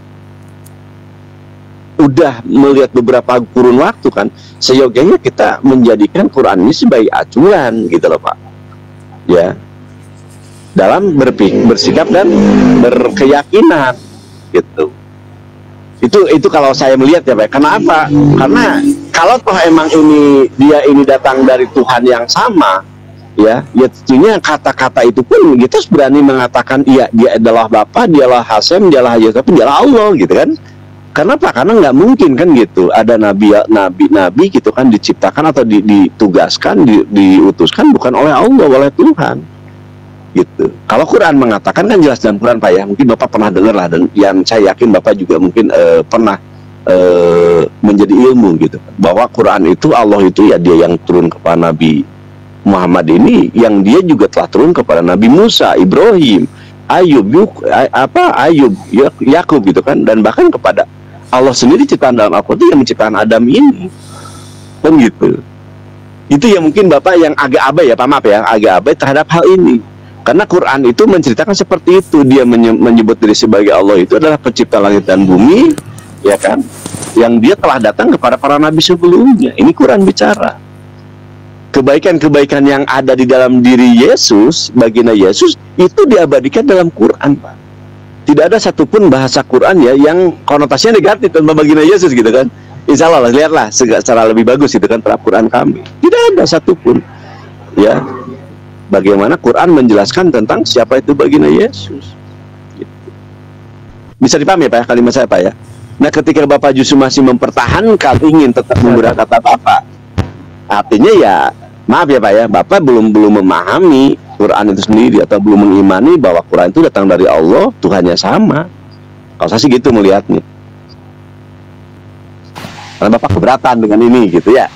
udah melihat beberapa kurun waktu kan, seyogianya kita menjadikan Quran ini sebagai acuan gitu loh Pak ya, dalam berpikir, bersikap dan berkeyakinan gitu. Itu itu kalau saya melihat ya Pak. Kenapa? Karena kalau toh emang ini dia ini datang dari Tuhan yang sama, ya, ya tentunya kata-kata itu pun kita harus berani mengatakan iya dia adalah Bapa, dialah Hasem, dialah Hayat, tapi dialah Allah gitu kan. Kenapa? Karena nggak mungkin kan gitu ada nabi nabi nabi gitu kan diciptakan atau di, ditugaskan di, diutuskan bukan oleh Allah, oleh Tuhan gitu. Kalau Quran mengatakan kan jelas dalam Quran Pak ya, mungkin Bapak pernah dengar lah, dan yang saya yakin Bapak juga mungkin uh, pernah uh, menjadi ilmu gitu bahwa Quran itu Allah itu ya dia yang turun kepada Nabi Muhammad ini, yang dia juga telah turun kepada Nabi Musa, Ibrahim, Ayub, Yuk, apa Ayub, Yakub gitu kan, dan bahkan kepada Allah sendiri ciptaan dalam Al-Quran yang menciptakan Adam ini, kan gitu. Itu yang mungkin Bapak yang agak abai ya, Pak maaf ya, agak abai terhadap hal ini, karena Quran itu menceritakan seperti itu. Dia menyebut diri sebagai Allah itu adalah pencipta langit dan bumi, ya kan, yang dia telah datang kepada para nabi sebelumnya. Ini Quran bicara. Kebaikan-kebaikan yang ada di dalam diri Yesus, baginda Yesus, itu diabadikan dalam Quran, Pak. Tidak ada satupun bahasa Quran ya yang konotasinya negatif tentang baginda Yesus gitu kan. Insya Allah, lihatlah secara lebih bagus itu kan terhadap Quran kami. Tidak ada satupun. Ya, bagaimana Quran menjelaskan tentang siapa itu baginda Yesus. Gitu. Bisa dipahami ya Pak ya, kalimat saya Pak ya. Nah, ketika Bapak justru masih mempertahankan ingin tetap menggunakan kata Bapak, artinya ya maaf ya Pak ya, Bapak belum belum memahami Quran itu sendiri atau belum mengimani bahwa Quran itu datang dari Allah, Tuhannya sama. Kalau saya sih gitu melihatnya. Karena Bapak keberatan dengan ini gitu ya.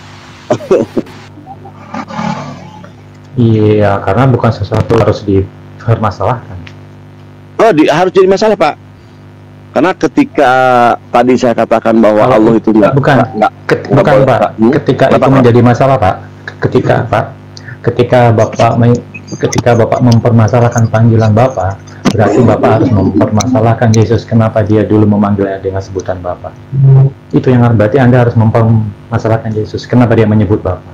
Iya, karena bukan sesuatu harus dipermasalahkan. Oh, di, harus jadi masalah Pak. Karena ketika tadi saya katakan bahwa Kalau, Allah itu enggak, bukan, enggak, ket, enggak bukan boleh, Pak. Pak. Hmm? Ketika Bapak, itu Pak. menjadi masalah Pak. Ketika Pak, ketika Bapak ketika Bapak mempermasalahkan panggilan Bapak, berarti Bapak harus mempermasalahkan Yesus. Kenapa dia dulu memanggilnya dengan sebutan Bapak? Itu yang berarti Anda harus mempermasalahkan Yesus. Kenapa dia menyebut Bapak?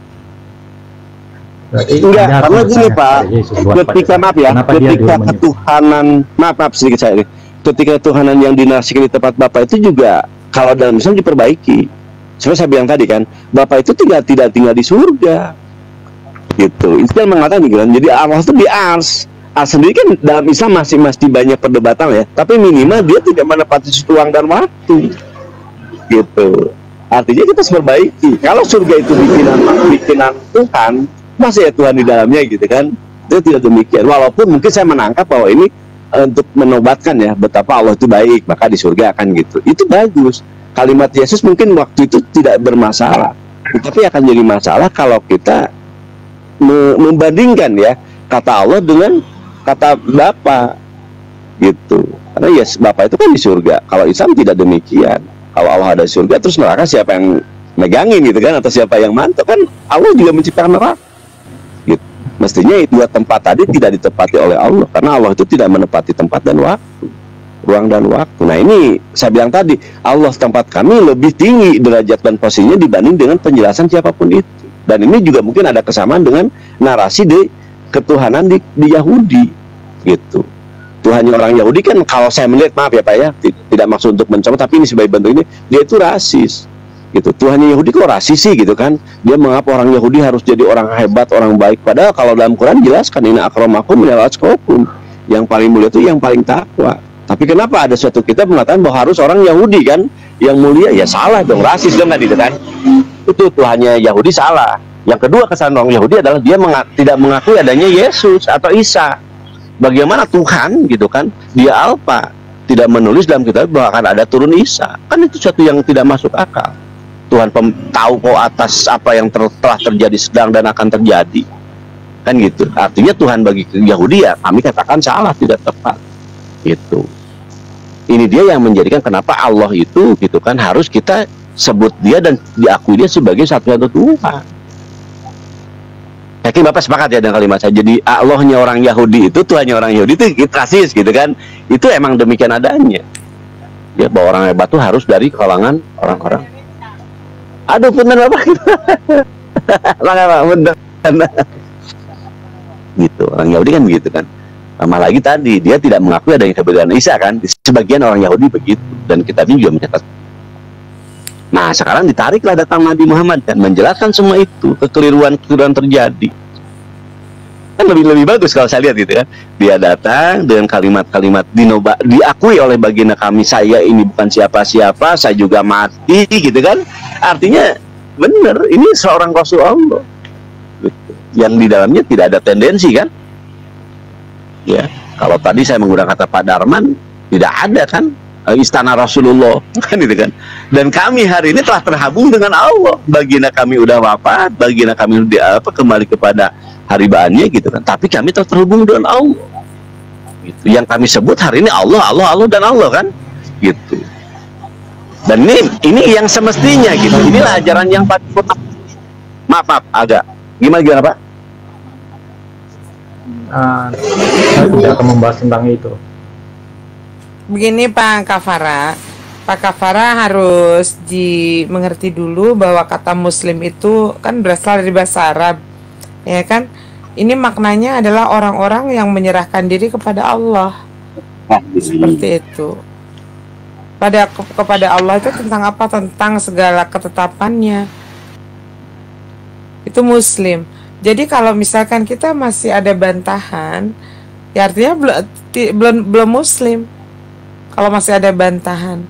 Berarti enggak, Anda harus karena gini bertanya Pak, kepada Yesus, buat ketika pada- maaf ya, kenapa dia ketika dulu menyebut? ketuhanan, maaf maaf sedikit saya, ketika ketuhanan yang dinarasikan di tempat Bapak itu juga kalau dalam Islam diperbaiki. Seperti saya bilang tadi kan, Bapak itu tidak tidak tinggal di surga, gitu. Itu yang mengatakan gitu kan. Jadi Allah itu di ars. Ars sendiri kan dalam Islam masih masih banyak perdebatan ya. Tapi minimal dia tidak menepati ruang dan waktu, gitu. Artinya kita harus perbaiki. Kalau surga itu bikinan bikinan Tuhan, masih ya Tuhan di dalamnya gitu kan. Itu tidak demikian. Walaupun mungkin saya menangkap bahwa ini eh, untuk menobatkan ya betapa Allah itu baik, maka di surga akan gitu. Itu bagus. Kalimat Yesus mungkin waktu itu tidak bermasalah, tetapi akan jadi masalah kalau kita me membandingkan ya kata Allah dengan kata Bapa gitu. Karena ya yes, Bapa itu kan di surga. Kalau Islam tidak demikian. Kalau Allah ada di surga, terus neraka siapa yang megangin gitu kan, atau siapa yang mantap kan? Allah juga menciptakan neraka. Gitu. Mestinya dua tempat tadi tidak ditepati oleh Allah, karena Allah itu tidak menepati tempat dan waktu, ruang dan waktu. Nah ini saya bilang tadi, Allah tempat kami lebih tinggi derajat dan posisinya dibanding dengan penjelasan siapapun itu. Dan ini juga mungkin ada kesamaan dengan narasi di ketuhanan di, di Yahudi gitu. Tuhannya orang Yahudi kan kalau saya melihat, maaf ya Pak ya, tidak maksud untuk mencoba, tapi ini sebagai bentuk ini, dia itu rasis gitu. Tuhannya Yahudi kok rasis sih gitu kan. Dia mengapa orang Yahudi harus jadi orang hebat, orang baik, padahal kalau dalam Quran jelaskan inna akramakum minal atqakum, yang paling mulia itu yang paling takwa. Tapi kenapa ada suatu kitab mengatakan bahwa harus orang Yahudi kan yang mulia? Ya salah dong, rasis dong kan, gitu kan. Itu Tuhannya Yahudi salah. Yang kedua, kesalahan orang Yahudi adalah dia menga tidak mengakui adanya Yesus atau Isa. Bagaimana Tuhan gitu kan, dia Alfa, tidak menulis dalam kitab bahwa akan ada turun Isa. Kan itu suatu yang tidak masuk akal. Tuhan pem tahu kok atas apa yang ter telah terjadi, sedang dan akan terjadi, kan gitu. Artinya Tuhan bagi Yahudi ya kami katakan salah, tidak tepat gitu. Ini dia yang menjadikan kenapa Allah itu gitu kan harus kita sebut dia dan diakui dia sebagai satu-satu Tuhan. Yakin Bapak sepakat ya dengan kalimat saya. Jadi Allahnya orang Yahudi itu, Tuhannya orang Yahudi itu rasis gitu kan. Itu emang demikian adanya. Ya bahwa orang hebat itu harus dari kalangan orang-orang. Aduh punten Bapak. Langgar Pak, punten. Gitu. Orang Yahudi kan begitu kan. Sama lagi tadi dia tidak mengakui adanya keberadaan Isa kan. Sebagian orang Yahudi begitu, dan kitabnya juga mencatat. Nah sekarang ditariklah datang Nabi Muhammad kan menjelaskan semua itu, kekeliruan-kekeliruan terjadi. Kan lebih lebih bagus kalau saya lihat gitu kan. Dia datang dengan kalimat-kalimat dinoba, diakui oleh baginda kami, saya ini bukan siapa-siapa, saya juga mati gitu kan. Artinya benar ini seorang Rasul Allah gitu. Yang di dalamnya tidak ada tendensi kan. Ya, kalau tadi saya menggunakan kata Pak Darman, tidak ada kan istana Rasulullah kan itu kan. Dan kami hari ini telah terhubung dengan Allah. Baginda kami udah wafat, baginda kami udah apa kembali kepada haribaannya gitu kan. Tapi kami telah terhubung dengan Allah. Gitu. Yang kami sebut hari ini Allah, Allah, Allah dan Allah kan. Gitu. Dan ini ini yang semestinya gitu. Inilah ajaran yang paripurna. Maaf, maaf, agak gimana gimana Pak? Uh, saya tidak akan membahas tentang itu. Begini Pak Kafara, Pak Kafara harus dimengerti dulu bahwa kata Muslim itu kan berasal dari bahasa Arab, ya kan? Ini maknanya adalah orang-orang yang menyerahkan diri kepada Allah, seperti itu. Pada ke, kepada Allah itu tentang apa? Tentang segala ketetapannya. Itu Muslim. Jadi kalau misalkan kita masih ada bantahan, ya artinya belum belum belum Muslim. Kalau masih ada bantahan,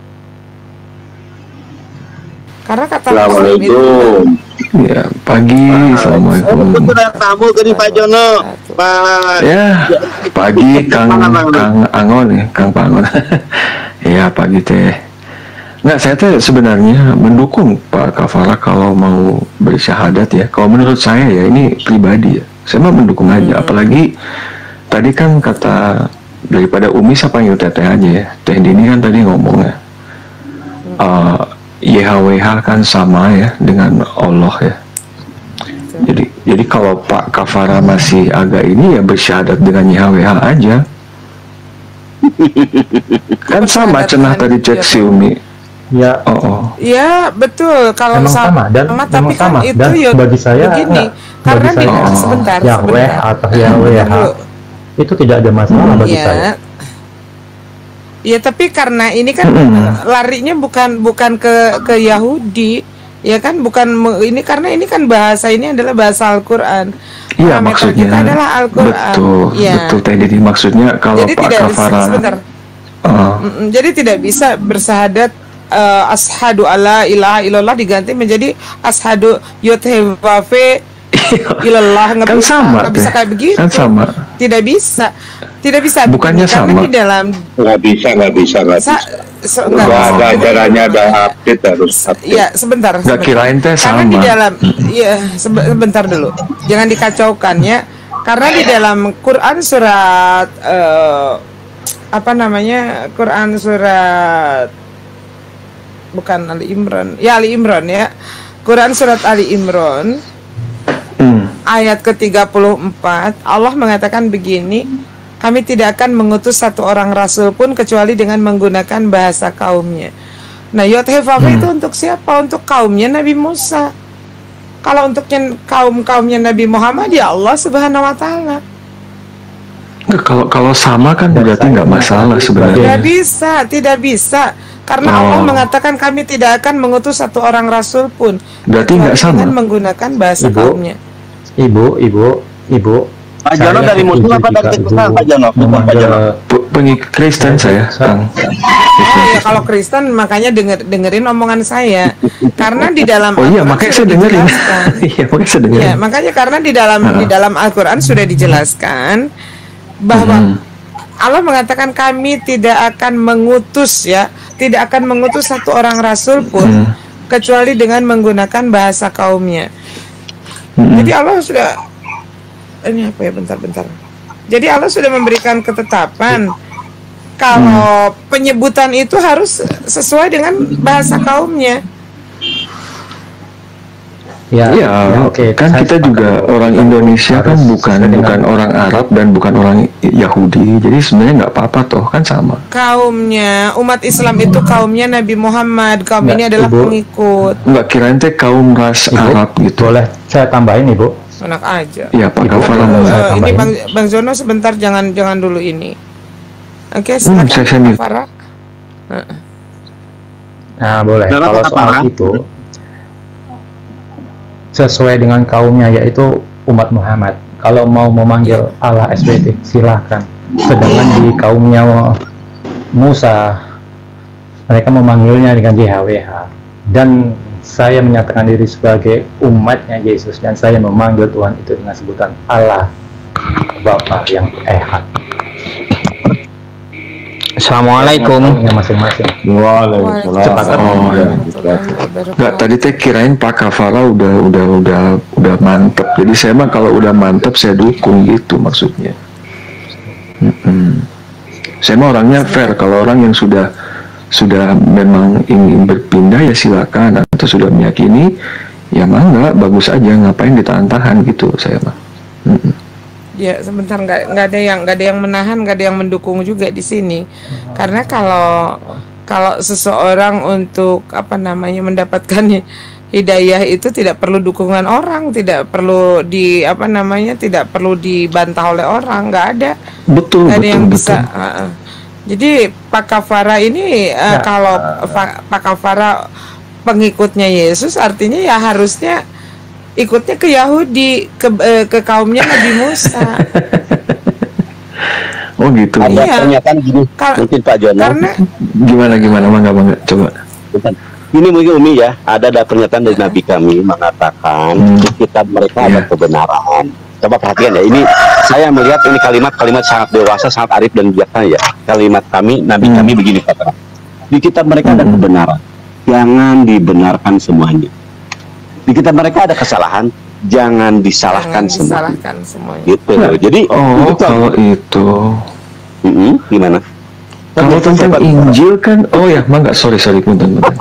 karena kata Muslim itu ya pagi. Assalamualaikum. Tamu ke Pak Jono. Pak. Ya pagi Kang Kang Angon ya Kang Pangon. Ya pagi teh. Nggak, saya teh sebenarnya mendukung Pak Kafara kalau mau bersyahadat ya. Kalau menurut saya ya ini pribadi ya. Saya mah mendukung aja. Hmm. Apalagi tadi kan kata daripada Umi siapa yang teteh aja ya. Teh Dini kan tadi ngomongnya uh, Y H W H kan sama ya dengan Allah ya. Jadi jadi kalau Pak Kafara masih agak ini ya bersyahadat dengan Y H W H aja. Kan sama cenah tadi cek si Umi. Ya, oh, oh. Ya betul. Kalau memang sama dan sama, memang tapi sama kan dan itu bagi saya begini, enggak, karena bagi saya, di, oh, sebentar, Yahweh sebentar. atau Yahweh itu tidak ada masalah bagi ya. saya. Ya tapi karena ini kan mm-hmm. larinya bukan bukan ke ke Yahudi, ya kan, bukan ini karena ini kan bahasa ini adalah bahasa Al-Qur'an. Iya, maksudnya kita adalah Al-Qur'an. Betul, ya. betul teh. Jadi maksudnya kalau jadi Pak tidak, Kafara sebentar. Uh. Jadi tidak bisa bersahadat uh, ashadu alla ilaha illallah diganti menjadi ashadu yuthewafe ilallah. Nggak kan bisa, sama nggak bisa kayak begitu. Kan sama. Tidak bisa. Tidak bisa. Bukannya karena sama. di dalam nggak bisa, nggak bisa, nggak bisa. Sa- nggak ada ajarannya, ada update harus update. Ya, sebentar. Nggak kirain teh Karena sama. di dalam, ya sebentar dulu. Jangan dikacaukan ya. Karena di dalam Quran surat uh, apa namanya? Quran surat bukan Ali Imran. Ya Ali Imran ya. Quran surat Ali Imran hmm. ayat ke tiga puluh empat Allah mengatakan begini, kami tidak akan mengutus satu orang rasul pun kecuali dengan menggunakan bahasa kaumnya. Nah, Yot-Hevave hmm. itu untuk siapa? Untuk kaumnya Nabi Musa. Kalau untuk kaum-kaumnya Nabi Muhammad, ya Allah Subhanahu wa taala. Kalau kalau sama kan berarti nggak masalah sebenarnya. Tidak bisa, tidak bisa. Karena oh. Allah mengatakan kami tidak akan mengutus satu orang rasul pun. Berarti nggak sama. Dengan menggunakan bahasa Ibu, kaumnya. Ibu, ibu, ibu. Pak Jono dari Muslim apa dari Kristen Pak Jono? Pak Jono. Pengikut Kristen saya, Kang. Oh ya, kalau Kristen makanya denger, dengerin omongan saya. Karena di dalam Oh iya, Al-Quran makanya sudah saya dengerin. Iya, makanya saya dengerin. Ya, makanya karena di dalam uh. di dalam Al-Quran sudah dijelaskan bahwa hmm. Allah mengatakan kami tidak akan mengutus ya, tidak akan mengutus satu orang rasul pun hmm. kecuali dengan menggunakan bahasa kaumnya. Hmm. Jadi Allah sudah ini apa ya bentar-bentar. Jadi Allah sudah memberikan ketetapan kalau hmm. penyebutan itu harus sesuai dengan bahasa kaumnya. Ya, ya, ya oke. Okay. Kan saya kita juga orang Indonesia kan bukan bukan orang Arab dan bukan orang Yahudi. Jadi sebenarnya nggak apa-apa toh, kan sama. Kaumnya umat Islam itu kaumnya Nabi Muhammad. Kaum nggak, ini adalah Ibu, pengikut. Nggak kirain teh kaum ras Ibu, Arab gitu. Boleh saya tambahin Ibu? Enak aja. Ya Pak Kafara. Uh, ini Bang Bang Zono sebentar, jangan jangan dulu ini. Oke, okay, silakan hmm, Kafara. Nah, nah boleh. Dalam kalau soal apa? Itu sesuai dengan kaumnya yaitu umat Muhammad. kalau mau memanggil Allah S B T silahkan. Sedangkan di kaumnya Musa mereka memanggilnya dengan Y H W H, dan saya menyatakan diri sebagai umatnya Yesus dan saya memanggil Tuhan itu dengan sebutan Allah Bapa yang Ehad. Assalamualaikum. Ya, masing-masing. Waalaikumsalam. Oh, ya. Nggak, tadi teh kirain Pak Kafara udah udah udah udah mantep. Jadi saya mah kalau udah mantep saya dukung gitu maksudnya. Mm-mm. Saya mah orangnya fair. Kalau orang yang sudah sudah memang ingin berpindah ya silakan, atau sudah meyakini ya mangga, bagus aja, ngapain ditahan-tahan gitu saya mah. Mm-mm. Ya sebentar, nggak nggak ada yang nggak ada yang menahan, nggak ada yang mendukung juga di sini. Karena kalau kalau seseorang untuk apa namanya mendapatkan hidayah itu tidak perlu dukungan orang, tidak perlu di apa namanya tidak perlu dibantah oleh orang, nggak ada. Betul, nggak ada betul, yang betul. bisa. Uh, jadi Pak Kafara ini uh, Ya, kalau uh, Pak Pak Kafara pengikutnya Yesus, artinya ya harusnya ikutnya ke Yahudi, ke eh, ke kaumnya Nabi Musa. Oh gitu. Ada Iya. pernyataan gini, Kar- mungkin Pak Jono. Karena Gimana gimana mangga mangga coba. Bukan. Ini mungkin Umi ya, ada ada pernyataan dari Nabi kami mengatakan Hmm. di kitab mereka ada Iya. kebenaran. Coba perhatikan ya, ini saya melihat ini kalimat-kalimat sangat dewasa, sangat arif dan bijaksana ya. Kalimat kami, Nabi Hmm. kami begini katakan. Di kitab mereka ada Hmm. kebenaran, jangan dibenarkan semuanya. Di kitab mereka ada kesalahan, jangan disalahkan jangan semuanya. disalahkan semuanya. Gitu loh. Jadi Oh, itu kan- kalau itu Mm-mm, gimana? kalau tentang Injil kan, oh ya, mangga, sorry sorry punten punten.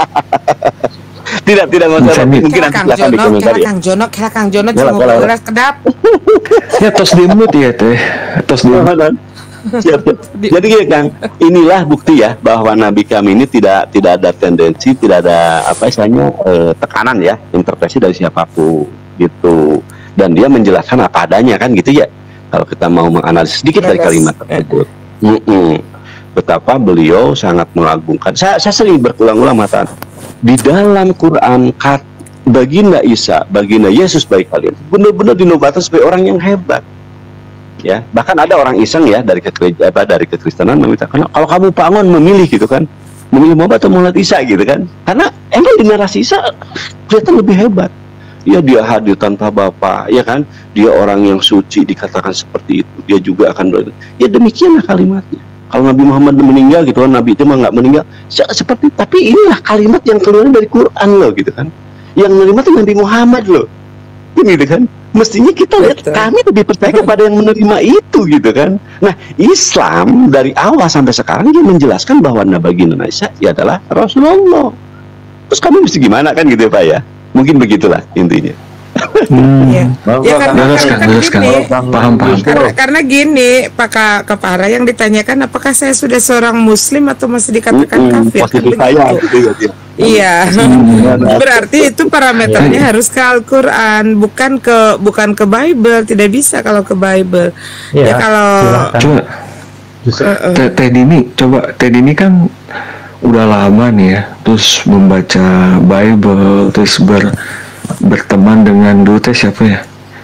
Tidak, tidak masalah. Bisa, Mit. Mungkin Kira nanti Kang silakan Jono, dikomentari. kira Kang Jono, kira Kang Jono Boleh, cuma boleh. beres kedap. Ya tos dimut ya teh, tos dimut. Siap, siap. Jadi gini Kang, inilah bukti ya bahwa Nabi kami ini tidak tidak ada tendensi, tidak ada apa istilahnya eh, tekanan ya, intervensi dari siapapun gitu. Dan dia menjelaskan apa adanya kan gitu ya. Kalau kita mau menganalisis sedikit dari Bebas. kalimat tersebut, Mm-mm. betapa beliau sangat mengagungkan. Saya, saya sering berulang-ulang mengatakan di dalam Quran kat baginda Isa, baginda Yesus bagi kalian benar-benar dinobatkan sebagai orang yang hebat. Ya, bahkan ada orang iseng ya dari kegereja apa dari kekristenan meminta kalau kamu Pangon memilih gitu kan, memilih Muhammad atau Muhammad Isa gitu kan, karena emang generasi Isa kelihatan lebih hebat. Ya dia hadir tanpa bapak, ya kan, dia orang yang suci dikatakan seperti itu, dia juga akan ber... ya demikianlah kalimatnya. Kalau Nabi Muhammad meninggal gitu kan, Nabi itu mah nggak meninggal Se- seperti, tapi inilah kalimat yang keluar dari Quran loh gitu kan, yang menerima itu Nabi Muhammad loh, ini gitu kan. Mestinya kita lihat, Betul. kami lebih percaya kepada yang menerima itu gitu kan. Nah, Islam dari awal sampai sekarang dia menjelaskan bahwa Nabi Indonesia ia adalah Rasulullah. Terus kami mesti gimana kan gitu ya Pak ya? Mungkin begitulah intinya. Hmm. Iya. Ya karena Jelas kan, kan jelas kan. gini, Paham paham. karena, karena gini Pak Ka- Kepara yang ditanyakan apakah saya sudah seorang Muslim atau masih dikatakan Mm-mm, kafir kan posisi saya begitu. gitu ya. Iya, berarti itu parameternya harus ke Al-Quran, bukan ke bukan ke Bible. Tidak bisa kalau ke Bible. Ya, Ya, kalau silakan. Coba Justru Teh Teh Dini, coba Teh Dini kan udah lama nih ya, terus membaca Bible, terus ber, berteman dengan dulu teh siapa ya?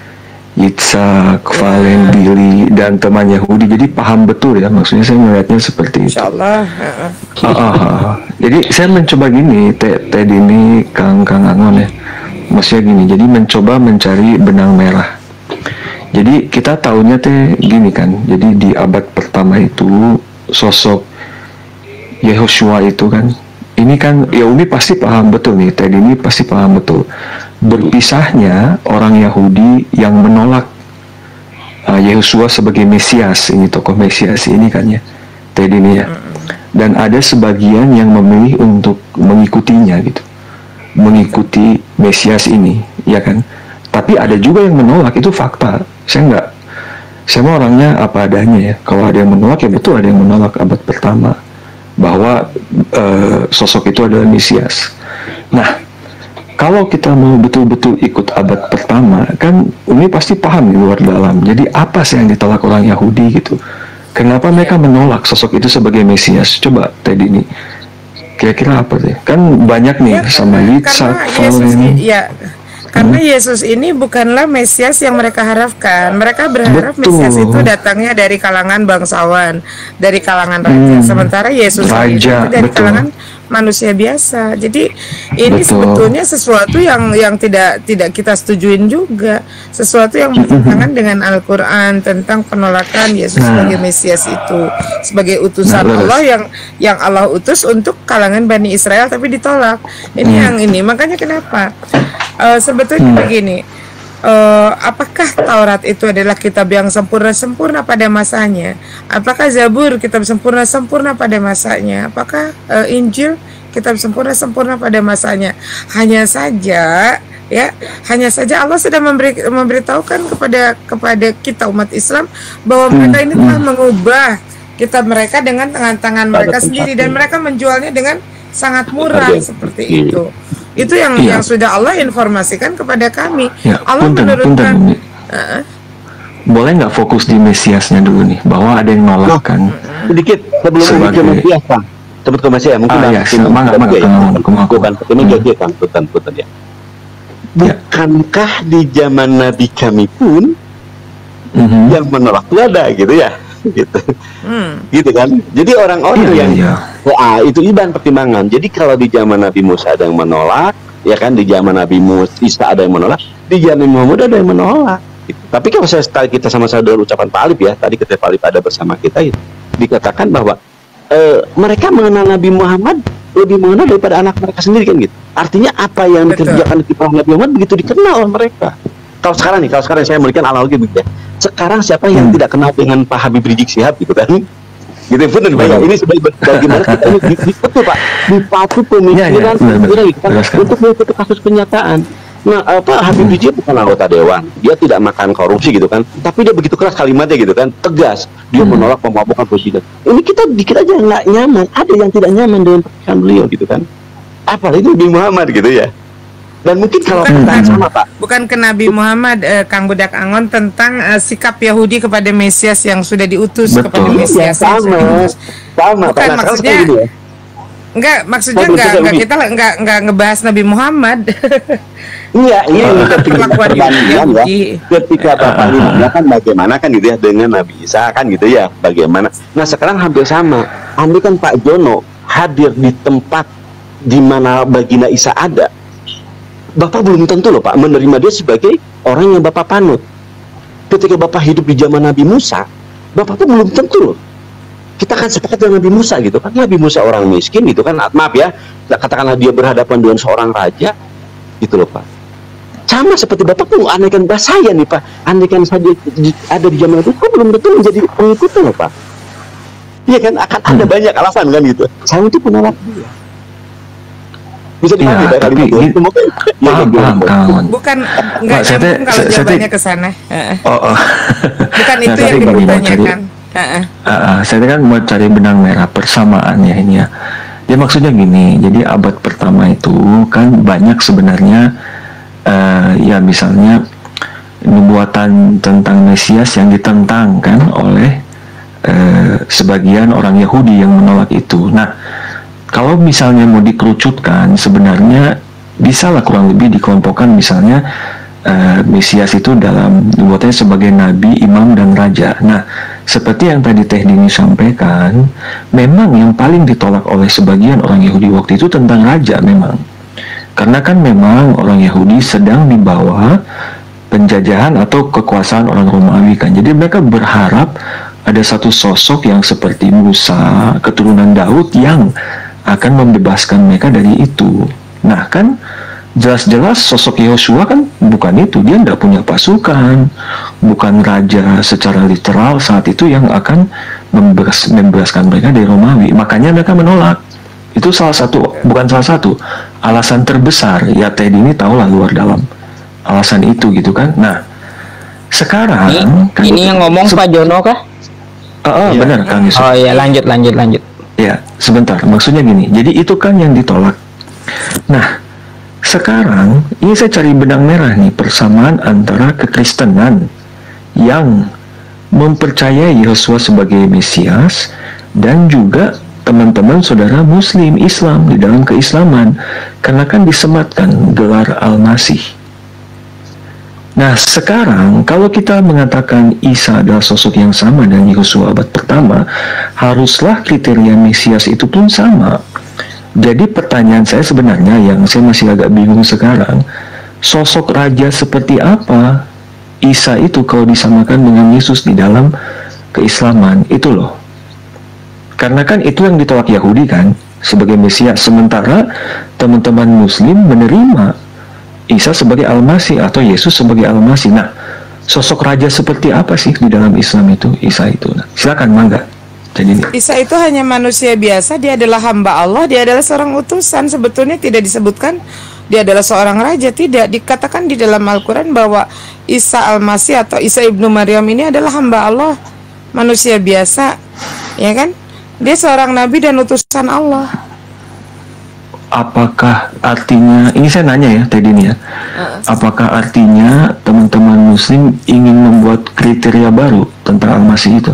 Yitzhak, Valen, Billy, dan teman Yahudi. Jadi paham betul ya, maksudnya saya melihatnya seperti itu. Insya Allah. heeh. Ah, ah, ah. Jadi saya mencoba gini, Teh Teh Dini, Kang Kang Angon ya, maksudnya gini. Jadi mencoba mencari benang merah. Jadi kita tahunya teh gini kan. Jadi di abad pertama itu sosok Yehoshua itu kan, ini kan ya Umi pasti paham betul nih, Teh Dini pasti paham betul. Berpisahnya orang Yahudi yang menolak uh, Yehoshua sebagai Mesias, ini tokoh Mesias ini kan ya, Teh Dini ya. Dan ada sebagian yang memilih untuk mengikutinya gitu, mengikuti Mesias ini, ya kan. Tapi ada juga yang menolak, itu fakta. Saya nggak, saya mau orangnya apa adanya ya. Kalau ada yang menolak ya betul ada yang menolak abad pertama bahwa uh, sosok itu adalah Mesias. Nah, kalau kita mau betul-betul ikut abad pertama, kan Umi pasti paham di luar dalam. Jadi apa sih yang ditolak orang Yahudi gitu? Kenapa mereka menolak sosok itu sebagai Mesias? Coba Teh Dini, kira-kira apa sih? Kan banyak nih Ya, sama Yitzhak, karena Yesus Valen. ya Karena Yesus ini bukanlah Mesias yang mereka harapkan. Mereka berharap Betul. Mesias itu datangnya dari kalangan bangsawan, dari kalangan raja. Hmm. Sementara Yesus Raja, itu dari betul. kalangan manusia biasa. Jadi ini Betul. sebetulnya sesuatu yang yang tidak tidak kita setujuin juga. Sesuatu yang bertentangan dengan Al-Qur'an tentang penolakan Yesus Nah. sebagai Mesias itu, sebagai utusan Nah, Allah yang yang Allah utus untuk kalangan Bani Israel tapi ditolak. Ini Hmm. yang ini. Makanya kenapa? Eh, sebetulnya begini, eh, apakah Taurat itu adalah kitab yang sempurna-sempurna pada masanya? Apakah Zabur kitab sempurna-sempurna pada masanya? Apakah eh, Injil kitab sempurna-sempurna pada masanya? Hanya saja, ya, hanya saja Allah sudah memberi memberitahukan kepada kepada kita umat Islam bahwa mereka ini telah mengubah kitab mereka dengan tangan-tangan mereka sendiri dan mereka menjualnya dengan sangat murah seperti itu. Itu yang Iya. yang sudah Allah informasikan kepada kami. Ya, Allah punten, menurunkan punten, Umi. uh, Boleh nggak fokus di Mesiasnya dulu nih, bahwa ada yang nolak kan? Sedikit sebelum Sebagai- Umi Mesias, Kang. Sebut ke Mesias, mungkin Ah, Bang, ya, mungkin mangga, Bang, mangga, ya. Kang, Kang, Kang. Bukan, ini Hmm. dia, Kang, putan, putan ya. Ya. Bukankah di zaman Nabi kami pun Mhm. yang menolak itu ada gitu ya? Gitu. hmm, Gitu kan? Jadi orang-orang Iya, yang iya, ah, itu iban pertimbangan. Jadi kalau di zaman Nabi Musa ada yang menolak, ya kan, di zaman Nabi Musa Isa ada yang menolak, di zaman Muhammad ada yang menolak. Gitu. Tapi kalau saya tadi kita sama-sama dengar ucapan Pak Alif ya, tadi ketika Pak Alif ada bersama kita itu dikatakan bahwa eh, mereka mengenal Nabi Muhammad lebih mengenal daripada anak mereka sendiri kan gitu. Artinya apa yang Betul. dikerjakan di kiprah Nabi Muhammad begitu dikenal oleh mereka. Kalau sekarang nih, kalau sekarang saya memberikan analogi begitu ya. Sekarang siapa yang Hmm. tidak kenal dengan Pak Habib Rizik Syihab gitu kan? Gitu benar Pak. Ya, ini sebagai bagaimana kita ini di- di- betul Pak, dipacu pemikiran Ya, ya, benar, pemikiran benar. gitu kan, Jelaskan. untuk mengikuti kasus penyataan. Nah, apa Habib Rizik bukan anggota dewan, dia tidak makan korupsi gitu kan, tapi dia begitu keras kalimatnya gitu kan, tegas, dia Hmm. menolak pemabukan presiden. Ini kita dikit aja nggak nyaman, ada yang tidak nyaman dengan perkataan beliau gitu kan, apalagi Nabi Muhammad gitu ya. Dan mungkin kalau Bukan, pertanyaan bukan. sama Pak, bukan ke Nabi Muhammad, eh, Kang Budak Angon, tentang eh, sikap Yahudi kepada Mesias yang sudah diutus Betul. kepada ya Mesias yang sudah sama, diutus. sama. Bukan, Pak. Nah, sekarang maksudnya- seperti ini ya. Enggak, maksudnya Oh, enggak, betul, enggak Umi. kita enggak enggak ngebahas Nabi Muhammad. Iya, ini Perlakuan ketika perbandingan ya. Yahudi. Ketika Bapak Limanya kan bagaimana kan gitu ya dengan Nabi Isa kan gitu ya, bagaimana. Nah sekarang hampir sama. Andai kan Pak Jono hadir di tempat di mana Baginda Isa ada, Bapak belum tentu loh Pak menerima dia sebagai orang yang Bapak panut. Ketika Bapak hidup di zaman Nabi Musa, Bapak tuh belum tentu loh. Kita kan sepakat dengan Nabi Musa gitu kan. Nabi Musa orang miskin gitu kan, maaf ya, katakanlah dia berhadapan dengan seorang raja gitu loh Pak. Sama seperti Bapak tuh andaikan bahasa saya nih Pak, andaikan saja di- ada di zaman itu, kok belum tentu menjadi pengikutnya loh Pak. Iya kan, akan ada banyak alasan kan gitu. Saya itu penolak dia. Bisa dipahami Iya, Pak tapi kalimat itu? ini- Mungkin- ya, Paham, ya, paham, ya. Kang. Bukan enggak Pak, saya teh- nyambung kalau saya- saya teh- jawabannya ke sana. Heeh. Oh, oh. Bukan Nah, itu tadi yang Bang mau cari- dipertanyakan. Heeh. Ah, ah, saya kan mau cari benang merah persamaannya ini ya. Ya maksudnya gini, jadi abad pertama itu kan banyak sebenarnya eh, ya misalnya nubuatan tentang Mesias yang ditentang kan oleh eh, sebagian orang Yahudi yang menolak itu. Nah, kalau misalnya mau dikerucutkan sebenarnya bisalah kurang lebih dikelompokkan misalnya eh, Mesias itu dalam nubuatannya sebagai nabi, imam dan raja. Nah, seperti yang tadi Teh Dini sampaikan, memang yang paling ditolak oleh sebagian orang Yahudi waktu itu tentang raja memang. Karena kan memang orang Yahudi sedang di bawah penjajahan atau kekuasaan orang Romawi kan. Jadi mereka berharap ada satu sosok yang seperti Musa, keturunan Daud yang akan membebaskan mereka dari itu. Nah kan jelas-jelas sosok Yosua kan bukan itu, dia tidak punya pasukan, bukan raja secara literal saat itu yang akan memberas, membebaskan mereka dari Romawi. Makanya mereka menolak. Itu salah satu, bukan salah satu, alasan terbesar. Ya Teh Dini tahu lah luar dalam alasan itu gitu kan. Nah sekarang Ini, kan, ini yang ngomong se- Pak Jono kah? Ah, ah, benar Kang Yusuf. Oh iya, lanjut lanjut lanjut. Ya, sebentar. Maksudnya gini. Jadi itu kan yang ditolak. Nah, sekarang ini saya cari benang merah nih persamaan antara kekristenan yang mempercayai Yosua sebagai Mesias dan juga teman-teman saudara Muslim Islam di dalam keislaman, karena kan disematkan gelar Al-Masih. Nah, sekarang kalau kita mengatakan Isa adalah sosok yang sama dengan Yosua abad pertama, haruslah kriteria Mesias itu pun sama. Jadi pertanyaan saya sebenarnya yang saya masih agak bingung sekarang, sosok raja seperti apa Isa itu kalau disamakan dengan Yesus di dalam keislaman itu loh. Karena kan itu yang ditolak Yahudi kan sebagai Mesias, sementara teman-teman Muslim menerima Isa sebagai Al-Masih atau Yesus sebagai Al-Masih. Nah, sosok raja seperti apa sih di dalam Islam itu Isa itu? Nah, silakan mangga. Jadi Isa itu hanya manusia biasa, dia adalah hamba Allah, dia adalah seorang utusan. Sebetulnya tidak disebutkan dia adalah seorang raja, tidak. Dikatakan di dalam Al-Quran bahwa Isa Al-Masih atau Isa ibnu Maryam ini adalah hamba Allah, manusia biasa, ya kan? Dia seorang nabi dan utusan Allah. Apakah artinya, ini saya nanya ya tadi ini ya, apakah artinya teman-teman Muslim ingin membuat kriteria baru tentang Al-Masih itu?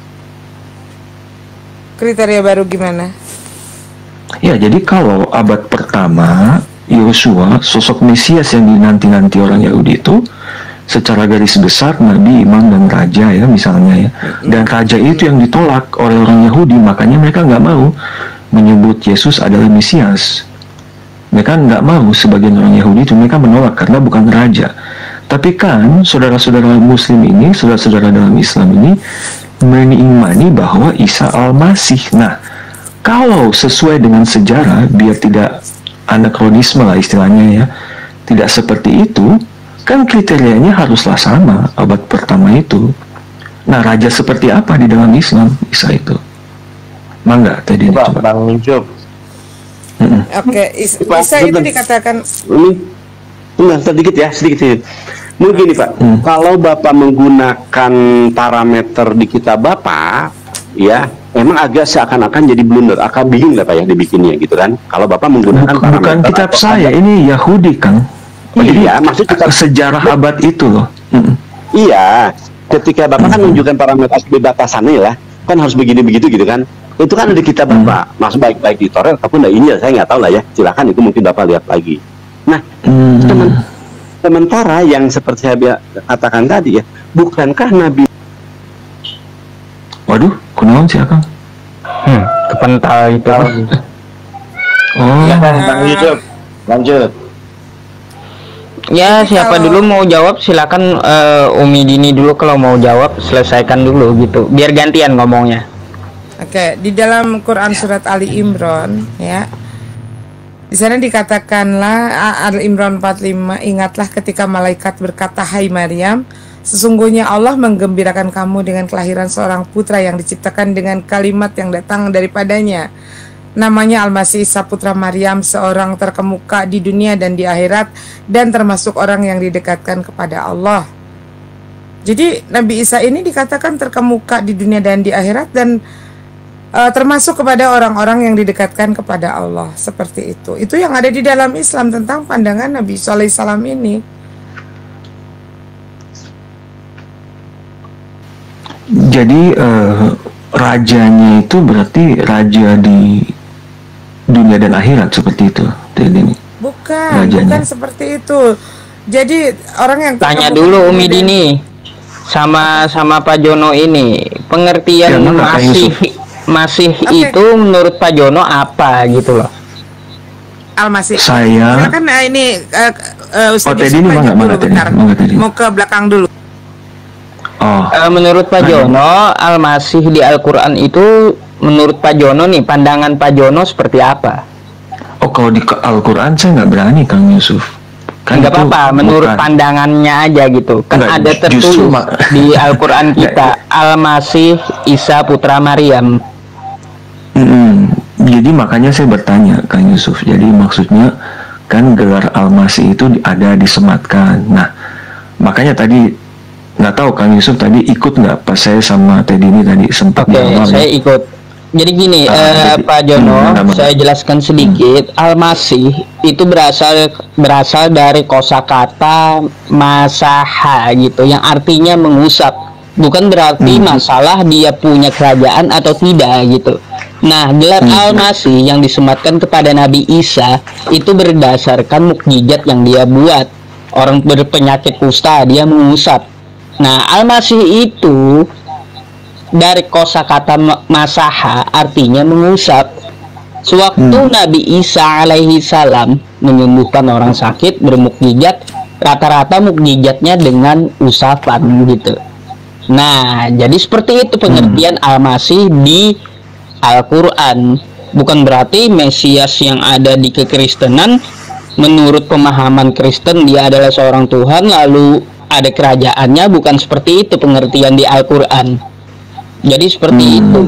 Kriteria baru gimana? Ya, jadi kalau abad pertama Yosua, sosok Mesias yang dinanti-nanti orang Yahudi itu secara garis besar nabi, imam, dan raja ya misalnya ya, dan raja itu yang ditolak oleh orang Yahudi, makanya mereka nggak mau menyebut Yesus adalah Mesias. Mereka nggak mau, sebagian orang Yahudi itu mereka menolak karena bukan raja. Tapi kan saudara-saudara Muslim ini, saudara-saudara dalam Islam ini mengimani bahwa Isa Al-Masih. Nah, kalau sesuai dengan sejarah, biar tidak anakronisme lah istilahnya ya, tidak seperti itu, kan kriterianya haruslah sama abad pertama itu. Nah, raja seperti apa di dalam Islam Isa itu? Mangga tadi coba Bang Job. Mm-hmm. Oke, okay. Is Isa itu dikatakan ini enggak sedikit ya, sedikit sedikit. Mungkin nih Pak, hmm. kalau Bapak menggunakan parameter di kitab Bapak, ya, emang agak seakan-akan jadi blunder, akan bingung lah Pak ya dibikinnya gitu kan. Kalau Bapak menggunakan Bukan, parameter bukan kitab saya, ada. Ini Yahudi kan. Oh, iya, maksud kitab sejarah abad itu loh. Hmm. Iya, ketika Bapak kan menunjukkan parameter batasannya ya, kan harus begini begitu gitu kan. Itu kan ada di kitab Bapak, hmm. maksud baik-baik di Torah ataupun nah ini saya nggak tahu lah ya. Silakan itu mungkin Bapak lihat lagi. Nah, hmm. teman sementara yang seperti saya katakan tadi ya, bukankah Nabi? Waduh, kunaon sih Akang? Hmm, kepental itu. Oh, ya, Bang Yusuf, lanjut. Ya, siapa kalau... dulu mau jawab silakan. uh, Umi Dini dulu kalau mau jawab, selesaikan dulu gitu. Biar gantian ngomongnya. Oke, di dalam Quran surat Ali Imran ya. Di sana dikatakanlah Ali Imran empat puluh lima, ingatlah ketika malaikat berkata, "Hai Maryam, sesungguhnya Allah menggembirakan kamu dengan kelahiran seorang putra yang diciptakan dengan kalimat yang datang daripadanya. Namanya Al-Masih Isa putra Maryam, seorang terkemuka di dunia dan di akhirat dan termasuk orang yang didekatkan kepada Allah." Jadi Nabi Isa ini dikatakan terkemuka di dunia dan di akhirat dan Uh, termasuk kepada orang-orang yang didekatkan kepada Allah, seperti itu. Itu yang ada di dalam Islam tentang pandangan Nabi shallallahu alaihi wasallam ini. Jadi uh, rajanya itu berarti raja di dunia dan akhirat seperti itu, ini. Bukan, rajanya. Bukan seperti itu. Jadi orang yang tanya dulu Umi Dini sama sama Pak Jono ini pengertian ya, masih Masih okay. Itu menurut Pak Jono apa gitu loh? Al-Masih. Saya. Silakan uh, ini uh, uh, Ustaz oh, ini mana, mana, bentar. Mau ke belakang dulu. Oh. Uh, menurut Pak Jono, Al-Masih di Al-Quran itu menurut Pak Jono nih, pandangan Pak Jono seperti apa? Oh, kalau di Al-Quran saya nggak berani Kang Yusuf. Kan nggak apa-apa, menurut bukan. Pandangannya aja gitu. Kan enggak, ada tertulis di Al-Quran kita Al-Masih Isa putra Maryam. Hmm, jadi makanya saya bertanya Kang Yusuf. Jadi maksudnya kan gelar Al-Masih itu ada disematkan. Nah, makanya tadi nggak tahu Kang Yusuf tadi ikut nggak pas saya sama Teddy ini tadi sempat Oke, okay, saya ikut. Jadi gini, nah, eh, jadi, Pak Jono, hmm, saya jelaskan sedikit. Hmm. Al-Masih itu berasal berasal dari kosakata masaha gitu, yang artinya mengusap. Bukan berarti hmm. masalah dia punya kerajaan atau tidak gitu. Nah, gelar hmm. Al-Masih yang disematkan kepada Nabi Isa itu berdasarkan mukjizat yang dia buat. orang berpenyakit kusta dia mengusap. Nah, al-masih itu dari kosakata masaha artinya mengusap. Sewaktu hmm. Nabi Isa alaihi salam menyembuhkan orang sakit bermukjizat, rata-rata mukjizatnya dengan usapan gitu. Nah, jadi seperti itu pengertian hmm. al-masih di Al-Quran. Bukan berarti Mesias yang ada di kekristenan menurut pemahaman Kristen dia adalah seorang Tuhan lalu ada kerajaannya, bukan seperti itu pengertian di Al-Quran. Jadi seperti hmm. itu.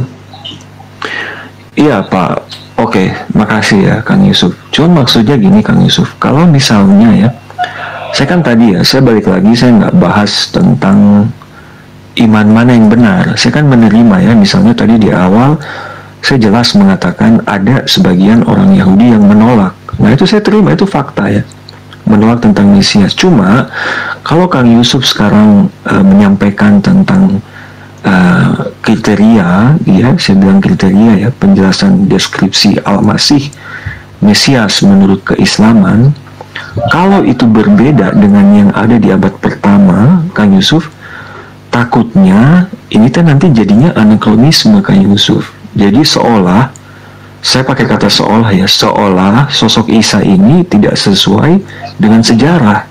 Iya Pak, oke, makasih ya Kang Yusuf. Cuma maksudnya gini Kang Yusuf, kalau misalnya ya, saya kan tadi ya, saya balik lagi, saya nggak bahas tentang iman mana yang benar. Saya kan menerima ya, misalnya tadi di awal, saya jelas mengatakan ada sebagian orang Yahudi yang menolak. Nah itu saya terima, itu fakta ya, menolak tentang Mesias. Cuma kalau Kang Yusuf sekarang uh, menyampaikan tentang uh, kriteria, ya saya bilang kriteria ya, penjelasan deskripsi Al-Masih Mesias menurut keislaman, kalau itu berbeda dengan yang ada di abad pertama, Kang Yusuf, takutnya ini kan nanti jadinya anakronisme Kang Yusuf. Jadi seolah, saya pakai kata seolah ya, seolah sosok Isa ini tidak sesuai dengan sejarah.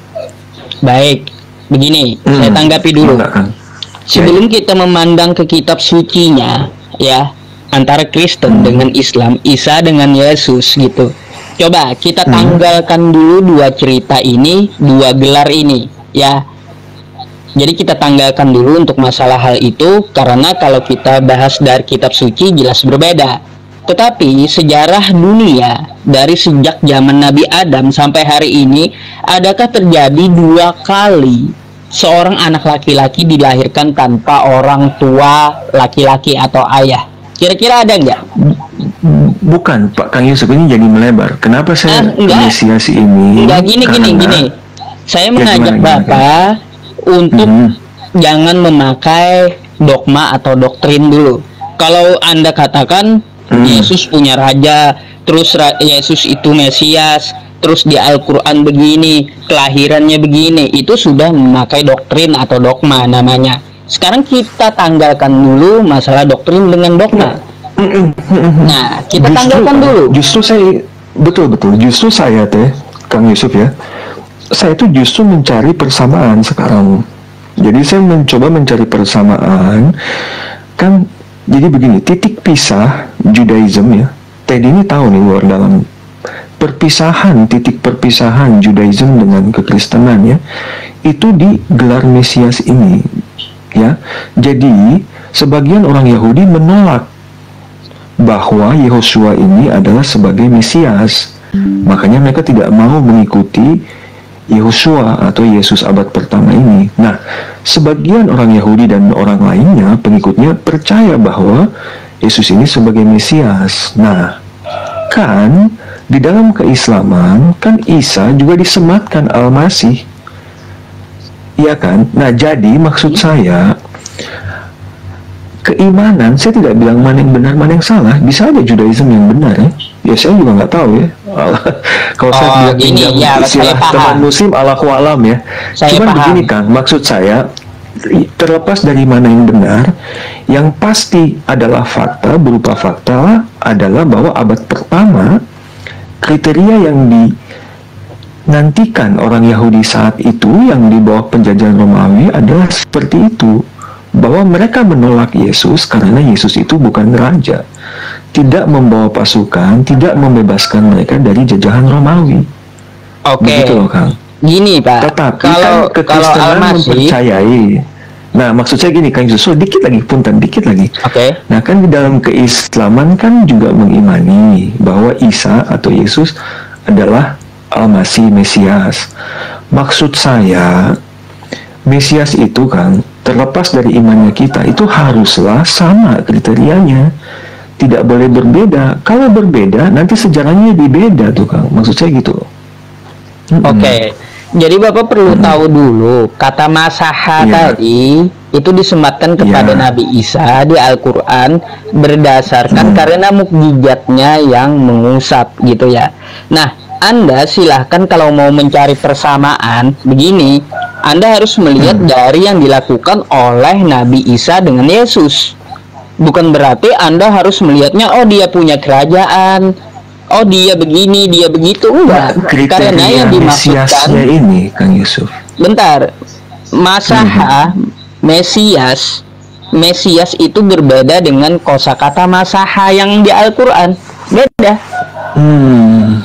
Baik, begini, hmm. saya tanggapi dulu. Enggak, Sebelum kita memandang ke kitab sucinya, ya, antara Kristen hmm. dengan Islam, Isa dengan Yesus gitu. Coba kita tanggalkan hmm. dulu dua cerita ini, dua gelar ini, ya. Jadi kita tanggalkan dulu untuk masalah hal itu, karena kalau kita bahas dari kitab suci jelas berbeda. Tetapi sejarah dunia dari sejak zaman Nabi Adam sampai hari ini, adakah terjadi dua kali seorang anak laki-laki dilahirkan tanpa orang tua laki-laki atau ayah? Kira-kira ada nggak? Bukan Pak Kang Yusuf, ini jadi melebar. Kenapa saya inisiasi ini? Enggak, gini, gini, gini. Saya mengajak ya, Bapak untuk hmm. jangan memakai dogma atau doktrin dulu. Kalau Anda katakan Hmm. Yesus punya raja, terus Yesus itu Mesias, terus di Al-Quran begini, kelahirannya begini, itu sudah memakai doktrin atau dogma namanya. Sekarang kita tanggalkan dulu masalah doktrin dengan dogma. Nah, kita justru, tanggalkan dulu. Justru saya, betul-betul, justru saya teh, Kang Yusuf ya, saya itu justru mencari persamaan sekarang. Jadi saya mencoba mencari persamaan, kan. Jadi begini, titik pisah Judaism ya, Teddy ini tahu nih luar dalam perpisahan, titik perpisahan Judaism dengan kekristenan ya, itu di gelar Mesias ini ya. Jadi sebagian orang Yahudi menolak bahwa Yehosua ini adalah sebagai Mesias, makanya mereka tidak mau mengikuti Yehosua atau Yesus abad pertama ini. Nah, sebagian orang Yahudi dan orang lainnya, pengikutnya percaya bahwa Yesus ini sebagai Mesias. Nah, kan di dalam keislaman, kan Isa juga disematkan Al-Masih. Iya kan? Nah, jadi maksud saya, keimanan, saya tidak bilang mana yang benar, mana yang salah. Bisa aja Judaism yang benar ya. Ya saya juga nggak tahu ya. Kalau oh, saya bilang gini, ya, istilah teman muslim Allahu alam ya. Saya Cuman paham. begini Kang, maksud saya terlepas dari mana yang benar, yang pasti adalah fakta, berupa fakta adalah bahwa abad pertama kriteria yang dinantikan orang Yahudi saat itu yang di bawah penjajahan Romawi adalah seperti itu, bahwa mereka menolak Yesus karena Yesus itu bukan raja, tidak membawa pasukan, tidak membebaskan mereka dari jajahan Romawi. Oke. Begitu loh Kang. Gini Pak. Tetapi kalau kan kekristenan mempercayai. Nah maksud saya gini Kang Yusuf, dikit lagi, punten, dikit lagi. Oke. Okay. Nah kan di dalam keislaman kan juga mengimani bahwa Isa atau Yesus adalah Al-Masih Mesias. Maksud saya, Mesias itu kan terlepas dari imannya kita itu haruslah sama kriterianya. Tidak boleh berbeda. Kalau berbeda, nanti sejarahnya lebih beda tuh Kang. Maksud saya gitu. Mm-hmm. Oke. Okay. Jadi Bapak perlu mm-hmm. tahu dulu kata masaha yeah. tadi itu disematkan kepada yeah. Nabi Isa di Al-Quran berdasarkan mm. karena mukjizatnya yang mengusap gitu ya. Nah, Anda silahkan kalau mau mencari persamaan begini, Anda harus melihat hmm. dari yang dilakukan oleh Nabi Isa dengan Yesus. Bukan berarti Anda harus melihatnya, oh dia punya kerajaan, oh dia begini, dia begitu, enggak. Nah, karena yang dimaksudkan ini, Kang Yusuf. Bentar, Masaha, hmm. Mesias, Mesias itu berbeda dengan kosakata Masaha yang di Al-Quran. Beda. Hmm.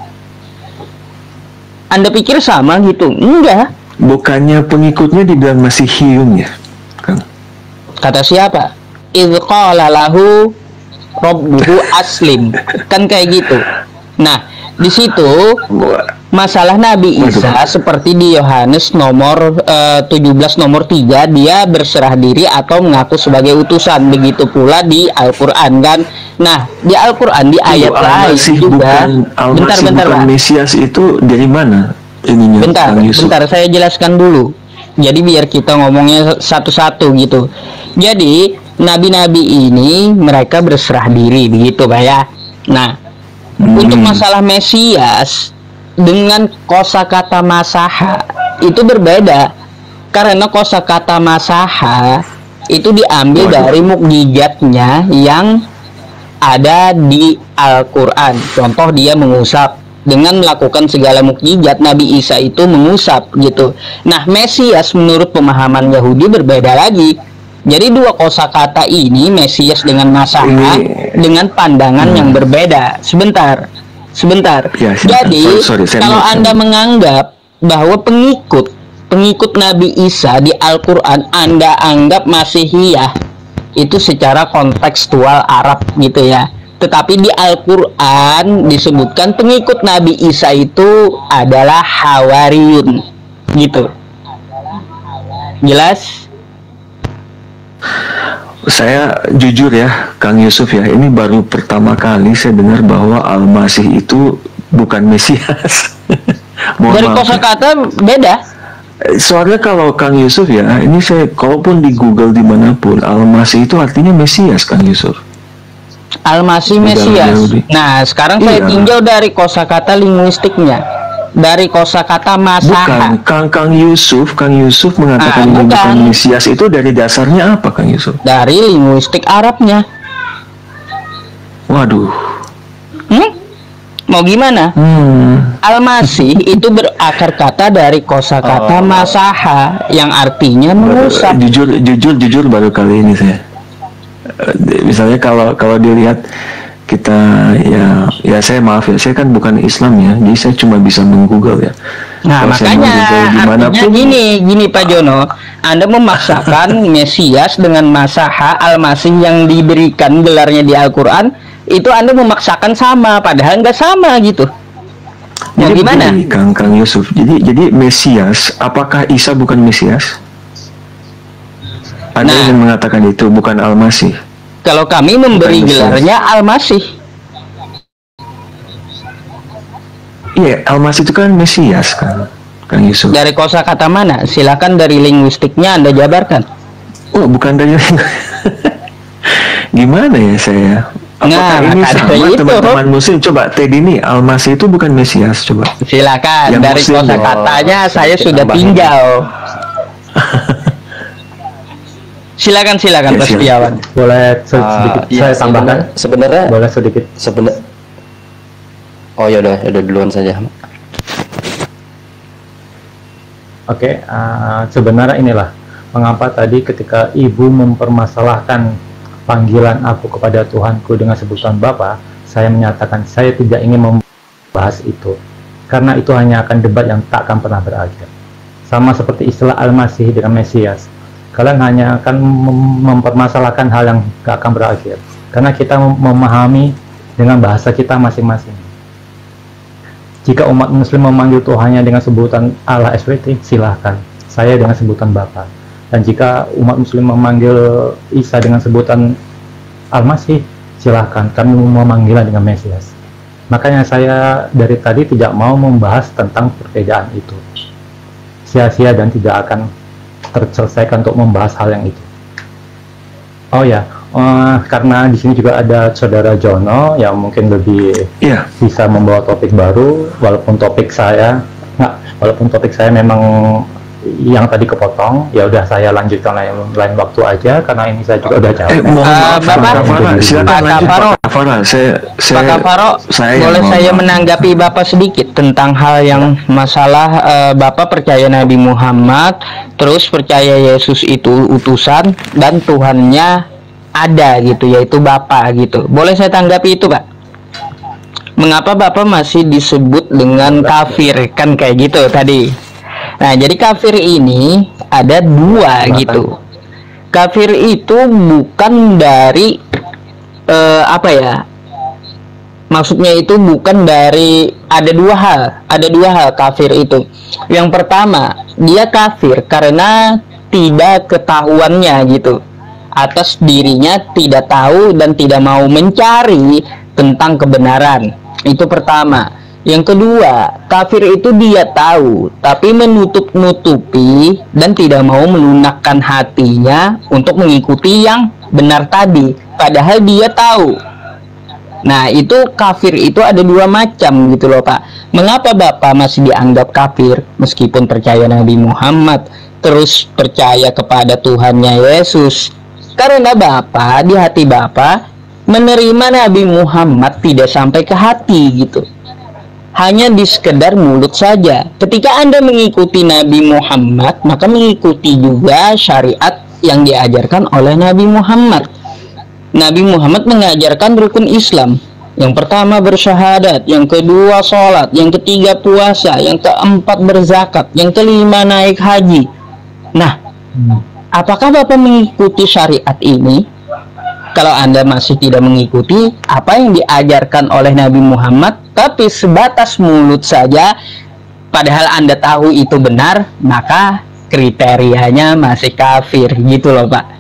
Anda pikir sama gitu? Enggak. Bukannya pengikutnya dibilang masih hiung ya, Kang? Kata siapa? Idh qala lahu rabbuhu aslim. Kan kayak gitu. Nah, di situ masalah Nabi Isa seperti di Yohanes nomor uh, tujuh belas nomor tiga, dia berserah diri atau mengaku sebagai utusan. Begitu pula di Al-Qur'an kan. Nah, di Al-Qur'an di ayat lain juga bukan, bentar bentar bukan Mesias itu dari mana ininya? Bentar, bentar saya jelaskan dulu. Jadi biar kita ngomongnya satu-satu gitu. Jadi nabi-nabi ini mereka berserah diri begitu Pak ya. Nah, hmm. untuk masalah Mesias dengan kosakata Masaha itu berbeda. Karena kosakata Masaha itu diambil Waduh. dari mukjizatnya yang ada di Al-Qur'an. Contoh dia mengusap. Dengan melakukan segala mukjizat, Nabi Isa itu mengusap gitu. Nah, Mesias menurut pemahaman Yahudi berbeda lagi. Jadi dua kosakata ini, Mesias dengan Masaha, dengan pandangan hmm. yang berbeda. Sebentar, sebentar. Ya, Jadi sorry, sorry, kalau Anda menganggap bahwa pengikut pengikut Nabi Isa di Al-Quran Anda anggap Masihiyah, itu secara kontekstual Arab gitu ya. Tetapi di Al-Quran disebutkan pengikut Nabi Isa itu adalah Hawariyun gitu. Jelas? Saya jujur ya, Kang Yusuf ya, ini baru pertama kali saya dengar bahwa Al-Masih itu bukan Mesias. Dari kosakata beda. Soalnya kalau Kang Yusuf ya, ini saya kalaupun di Google dimanapun, Al-Masih itu artinya Mesias, Kang Yusuf. Al-Masih Mesias. Nah, sekarang iya. saya tinjau dari kosakata linguistiknya. Dari kosakata Masaha. Bukan, Kang Kang Yusuf, Kang Yusuf mengatakan ah, ini bukan Mesias itu dari dasarnya apa, Kang Yusuf? Dari linguistik Arabnya. Waduh. Hmm? Mau gimana? Hmm. Al-Masih itu berakar kata dari kosakata oh. Masaha yang artinya mengusap. Jujur, jujur, jujur baru kali ini saya. Misalnya kalau kalau dilihat kita ya ya saya maaf ya, saya kan bukan Islam ya, jadi saya cuma bisa menggoogle ya. Nah, kalau makanya artinya pun, gini gini Pak Jono, Anda memaksakan Mesias dengan Masaha Al-Masih yang diberikan gelarnya di Al-Quran itu Anda memaksakan sama, padahal nggak sama gitu. Mau jadi gimana? Begini, Kang Kang Yusuf, jadi jadi Mesias, apakah Isa bukan Mesias? Anda nah, ingin mengatakan itu bukan Al-Masih? Kalau kami memberi gelarnya Al-Masih. Iya, Al-Masih itu kan Mesias kan, Kang Yusuf. Dari kosakata mana? Silakan dari linguistiknya Anda jabarkan. Oh, bukan dari gimana ya saya? Apakah nah, ini sama teman-teman Muslim? Coba Teddy ini Al-Masih itu bukan Mesias, coba. Silakan yang dari kosakatanya oh, saya sudah tinjau. Silakan silakan Pak Setiawan. Boleh sedikit uh, saya ya, tambahkan? Sebenarnya boleh sedikit. Sebenarnya. Oh ya udah, udah duluan saja. Oke, okay, uh, sebenarnya inilah mengapa tadi ketika ibu mempermasalahkan panggilan aku kepada Tuhanku dengan sebutan Bapa, saya menyatakan saya tidak ingin membahas itu karena itu hanya akan debat yang tak akan pernah berakhir. Sama seperti istilah Al-Masih dengan Mesias. Kalian hanya akan mem mempermasalahkan hal yang gak akan berakhir karena kita mem memahami dengan bahasa kita masing-masing. Jika umat Muslim memanggil Tuhannya dengan sebutan Allah S W T, silahkan. Saya dengan sebutan Bapa. Dan jika umat Muslim memanggil Isa dengan sebutan Al-Masih, silahkan. Kami memanggilan dengan Mesias. Makanya saya dari tadi tidak mau membahas tentang perbedaan itu. Sia-sia dan tidak akan terselesaikan untuk membahas hal yang itu. Oh ya, uh, karena di sini juga ada saudara Jono yang mungkin lebih Iya. bisa membawa topik baru, walaupun topik saya nggak, walaupun topik saya memang yang tadi kepotong, ya udah saya lanjutkan lain, lain waktu aja karena ini saya juga udah capek. Eh, mohon Uh, maaf, Bapak, Pak Kafara, silakan Pak lanjut, Kafaro. Pak Kafara. Saya, saya, Pak Kafaro, saya yang boleh mohon saya maaf. menanggapi Bapak sedikit tentang hal yang masalah eh, Bapak percaya Nabi Muhammad, terus percaya Yesus itu utusan dan Tuhannya ada gitu, yaitu Bapak gitu. Boleh saya tanggapi itu, Pak? Mengapa Bapak masih disebut dengan kafir? Kan kayak gitu tadi. Nah, jadi kafir ini ada dua gitu. Kafir itu bukan dari eh, apa ya? Maksudnya itu bukan dari, ada dua hal, ada dua hal kafir itu. Yang pertama, dia kafir karena tidak ketahuannya gitu. Atas dirinya tidak tahu dan tidak mau mencari tentang kebenaran. Itu pertama. Yang kedua, kafir itu dia tahu tapi menutup-nutupi dan tidak mau melunakkan hatinya untuk mengikuti yang benar tadi, padahal dia tahu. Nah, itu kafir itu ada dua macam gitu loh, Pak. Mengapa Bapak masih dianggap kafir meskipun percaya Nabi Muhammad, terus percaya kepada Tuhannya Yesus? Karena Bapak, di hati Bapak menerima Nabi Muhammad tidak sampai ke hati gitu, hanya di sekedar mulut saja. Ketika Anda mengikuti Nabi Muhammad, maka mengikuti juga syariat yang diajarkan oleh Nabi Muhammad. Nabi Muhammad mengajarkan rukun Islam. Yang pertama bersyahadat, yang kedua sholat, yang ketiga puasa, yang keempat berzakat, yang kelima naik haji. Nah, apakah Bapak mengikuti syariat ini? Kalau Anda masih tidak mengikuti apa yang diajarkan oleh Nabi Muhammad, tapi sebatas mulut saja, padahal Anda tahu itu benar, maka kriterianya masih kafir gitu loh, Pak.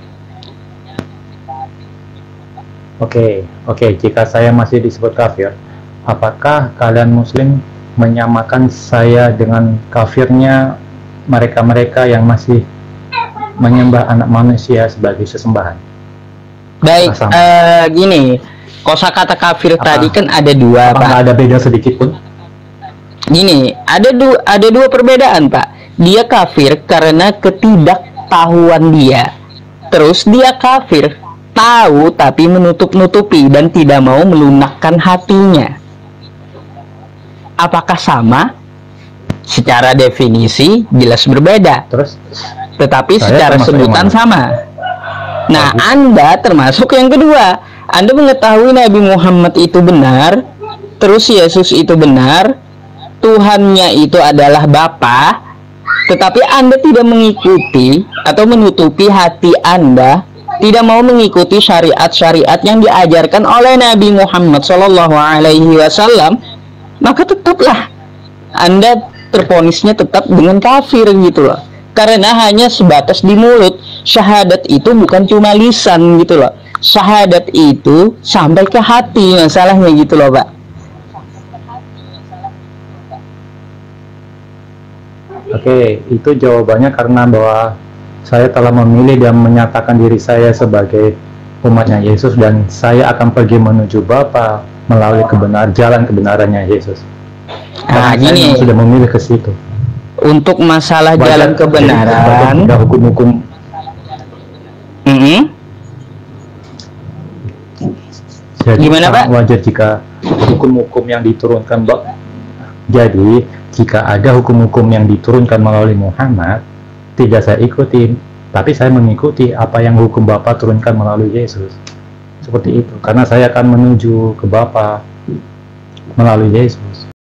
Oke, oke. Jika saya masih disebut kafir, apakah kalian Muslim menyamakan saya dengan kafirnya mereka-mereka yang masih menyembah anak manusia sebagai sesembahan? Baik, uh, gini, kosakata kafir apa, tadi kan ada dua, apa Pak. Nggak ada beda sedikit pun? Gini, ada dua, ada dua perbedaan, Pak. Dia kafir karena ketidaktahuan dia. Terus dia kafir tahu tapi menutup-nutupi dan tidak mau melunakkan hatinya. Apakah sama? Secara definisi jelas berbeda. Terus, tetapi secara sebutan sama. Nah, Anda termasuk yang kedua. Anda mengetahui Nabi Muhammad itu benar, terus Yesus itu benar, Tuhannya itu adalah Bapa, tetapi Anda tidak mengikuti atau menutupi hati Anda, tidak mau mengikuti syariat-syariat yang diajarkan oleh Nabi Muhammad shallallahu alaihi wasallam, maka tetaplah Anda terponisnya tetap dengan kafir gitu loh. Karena hanya sebatas di mulut. Syahadat itu bukan cuma lisan gitu loh. Syahadat itu sampai ke hati masalahnya gitu loh, Pak. Oke, itu jawabannya karena bahwa saya telah memilih dan menyatakan diri saya sebagai umatnya Yesus dan saya akan pergi menuju Bapa melalui kebenar jalan kebenarannya Yesus. Nah, gini, saya sudah memilih ke situ. Untuk masalah Baca, jalan kebenaran, ada hukum-hukum. Mm-hmm. Jadi gimana, Pak? Wajar jika hukum-hukum yang diturunkan, Pak. Jadi jika ada hukum-hukum yang diturunkan melalui Muhammad, tidak saya ikuti, tapi saya mengikuti apa yang hukum Bapa turunkan melalui Yesus. Seperti itu, karena saya akan menuju ke Bapa melalui Yesus.